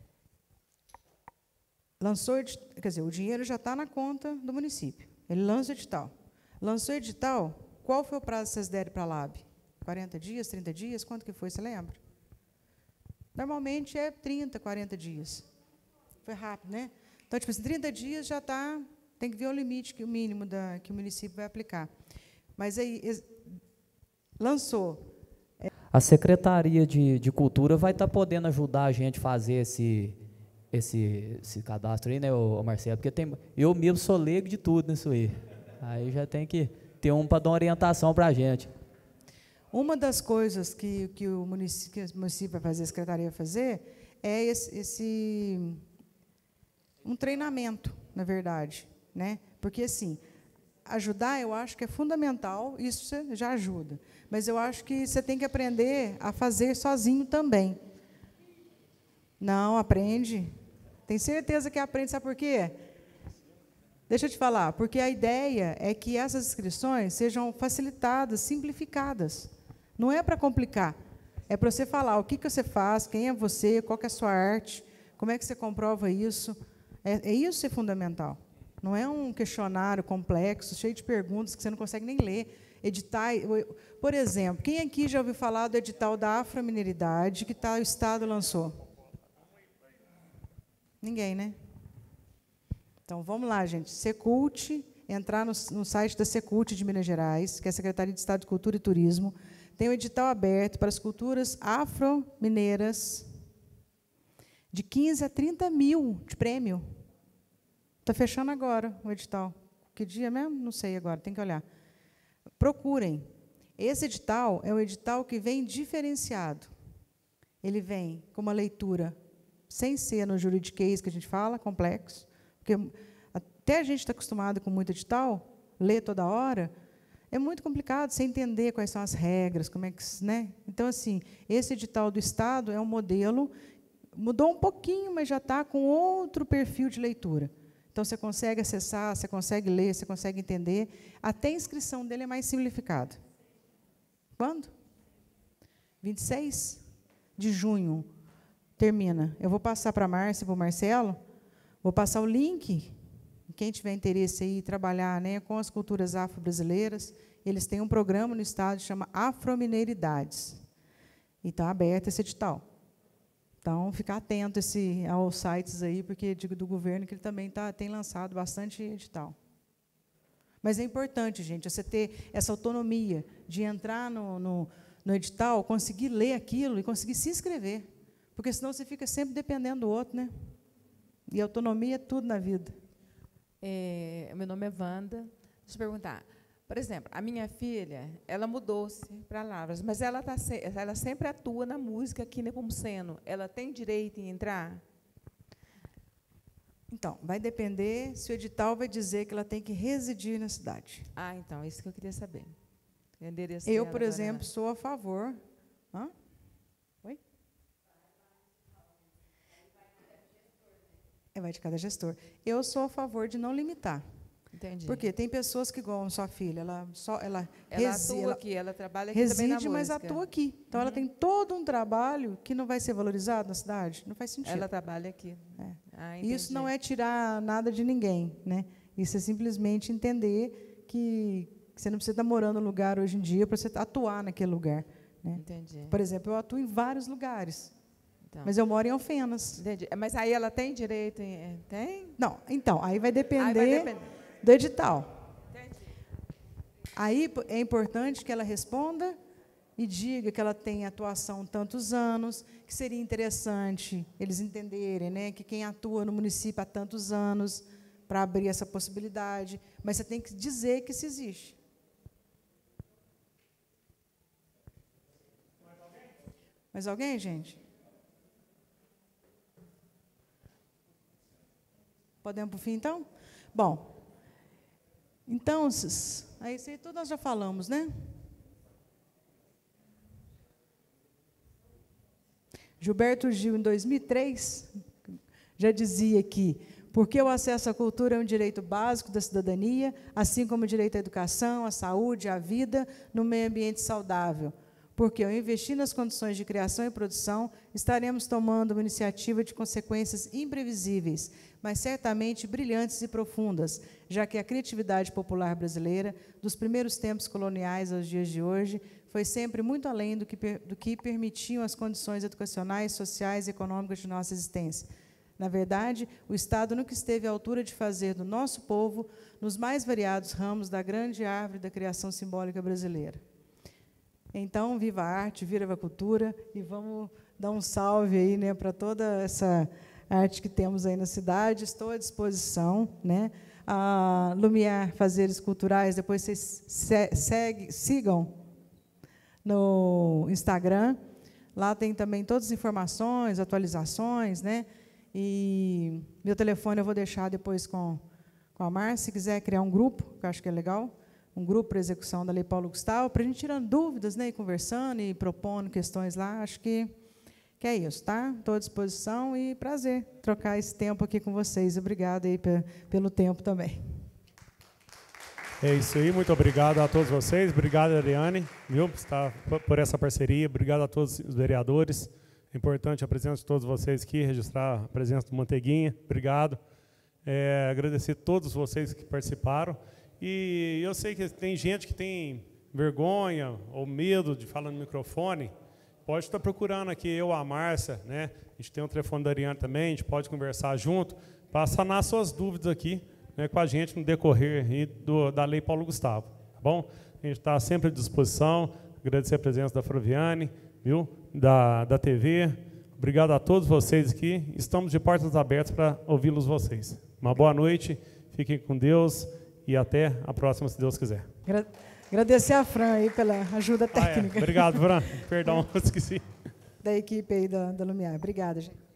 lançou, quer dizer, o dinheiro já está na conta do município. Ele lança o edital. Lançou o edital, qual foi o prazo que vocês deram para a L A B? quarenta dias, trinta dias? Quanto que foi, você lembra? Normalmente é trinta, quarenta dias. Foi rápido, né? Então, tipo assim, trinta dias já está, tem que ver o limite, que o mínimo da, que o município vai aplicar. Mas aí, lançou. A Secretaria de, de Cultura vai estar tá podendo ajudar a gente a fazer esse, esse, esse cadastro aí, né, ô, Marcelo? Porque tem, eu mesmo sou leigo de tudo nisso aí. Aí já tem que ter um para dar uma orientação para a gente. Uma das coisas que, que, o município, que o município vai fazer, a Secretaria vai fazer, é esse, esse um treinamento, na verdade. Né? Porque, assim, ajudar, eu acho que é fundamental, isso já ajuda. Mas eu acho que você tem que aprender a fazer sozinho também. Não, aprende. Tem certeza que aprende, sabe por quê? Deixa eu te falar, porque a ideia é que essas inscrições sejam facilitadas, simplificadas. Não é para complicar, é para você falar o que, que você faz, quem é você, qual que é a sua arte, como é que você comprova isso. É, é isso que é fundamental. Não é um questionário complexo, cheio de perguntas que você não consegue nem ler. Editar, por exemplo, quem aqui já ouviu falar do edital da afromineridade que tá, o Estado lançou? Ninguém, né? Então, vamos lá, gente. Secult, entrar no, no site da Secult de Minas Gerais, que é a Secretaria de Estado de Cultura e Turismo, tem um edital aberto para as culturas afro-mineiras de quinze a trinta mil de prêmio. Está fechando agora o edital. Que dia mesmo? Não sei agora, tem que olhar. Procurem. Esse edital é um edital que vem diferenciado. Ele vem com uma leitura, sem ser no juridiquês que a gente fala, complexo, porque até a gente está acostumado com muito edital, ler toda hora, é muito complicado você entender quais são as regras, como é que, né? Então, assim, esse edital do Estado é um modelo, mudou um pouquinho, mas já está com outro perfil de leitura. Então, você consegue acessar, você consegue ler, você consegue entender. Até a inscrição dele é mais simplificada. Quando? vinte e seis de junho. Termina. Eu vou passar para a Márcia e para o Marcelo, vou passar o link. Quem tiver interesse em trabalhar, né, com as culturas afro-brasileiras, eles têm um programa no Estado que chama Afromineiridades. E está aberto esse edital. Então, ficar atento esse, aos sites aí, porque digo do governo que ele também tá, tem lançado bastante edital. Mas é importante, gente, você ter essa autonomia de entrar no, no, no edital, conseguir ler aquilo e conseguir se inscrever. Porque senão você fica sempre dependendo do outro, né? E autonomia é tudo na vida. É, meu nome é Wanda. Deixa eu perguntar. Por exemplo, a minha filha, ela mudou-se para Lavras, mas ela, tá, ela sempre atua na música aqui em Nepomuceno. Ela tem direito em entrar? Então, vai depender se o edital vai dizer que ela tem que residir na cidade. Ah, então, isso que eu queria saber. O endereço eu, dela por exemplo, agora... sou a favor. Hã? Oi? É, vai de cada gestor. Eu sou a favor de não limitar. Entendi. Porque tem pessoas que, igual sua filha, ela só ela, ela resi, atua ela aqui, ela trabalha aqui reside, também na mas música. atua aqui. Então, uhum. ela tem todo um trabalho que não vai ser valorizado na cidade. Não faz sentido. Ela trabalha aqui. É. Ah, isso não é tirar nada de ninguém, né? Isso é simplesmente entender que, que você não precisa estar morando no lugar hoje em dia para você atuar naquele lugar. Né? Entendi. Por exemplo, eu atuo em vários lugares. Então, mas eu moro em Alfenas. Entendi. Mas aí ela tem direito em... Tem? Não, então, aí vai depender, aí vai depender. do edital. Aí é importante que ela responda e diga que ela tem atuação tantos anos, que seria interessante eles entenderem, né, que quem atua no município há tantos anos, para abrir essa possibilidade, mas você tem que dizer que isso existe. Mais alguém, gente? Podemos para o fim, então? Bom, então, Aí isso aí tudo nós já falamos, né? Gilberto Gil, em dois mil e três, já dizia que porque o acesso à cultura é um direito básico da cidadania, assim como o direito à educação, à saúde, à vida, no meio ambiente saudável. Porque, ao investir nas condições de criação e produção, estaremos tomando uma iniciativa de consequências imprevisíveis, mas certamente brilhantes e profundas, já que a criatividade popular brasileira, dos primeiros tempos coloniais aos dias de hoje, foi sempre muito além do que, do que permitiam as condições educacionais, sociais e econômicas de nossa existência. Na verdade, o Estado nunca esteve à altura de fazer do nosso povo, nos mais variados ramos da grande árvore da criação simbólica brasileira. Então, viva a arte, viva a cultura, e vamos dar um salve aí, né, para toda essa arte que temos aí na cidade. Estou à disposição, né? A Lumiar Fazeres Culturais, depois vocês se, segue, sigam no Instagram. Lá tem também todas as informações, atualizações, né? E meu telefone eu vou deixar depois com, com a Márcia, se quiser criar um grupo, que eu acho que é legal, um grupo para execução da Lei Paulo Gustavo, para a gente tirando dúvidas, né, e conversando e propondo questões lá. Acho que, que é isso, tá? Estou à disposição e prazer trocar esse tempo aqui com vocês. Obrigada aí pelo tempo também. É isso aí, muito obrigado a todos vocês. Obrigado, Ariane, viu, por essa parceria. Obrigado a todos os vereadores. É importante a presença de todos vocês aqui, registrar a presença do Manteiguinha. Obrigado. É, agradecer a todos vocês que participaram. E eu sei que tem gente que tem vergonha ou medo de falar no microfone. Pode estar procurando aqui, eu, a Márcia, né? A gente tem o telefone da Ariane também, a gente pode conversar junto, para sanar suas dúvidas aqui, né, com a gente no decorrer aí do, da Lei Paulo Gustavo. Tá bom? A gente está sempre à disposição. Agradecer a presença da Froviane, viu? Da, da T V. Obrigado a todos vocês aqui. Estamos de portas abertas para ouvi-los vocês. Uma boa noite, fiquem com Deus e até a próxima, se Deus quiser. Agradecer a Fran aí pela ajuda técnica. Ah, é. Obrigado, Fran. Perdão, esqueci. Da equipe aí da, da Lumiar. Obrigada, gente.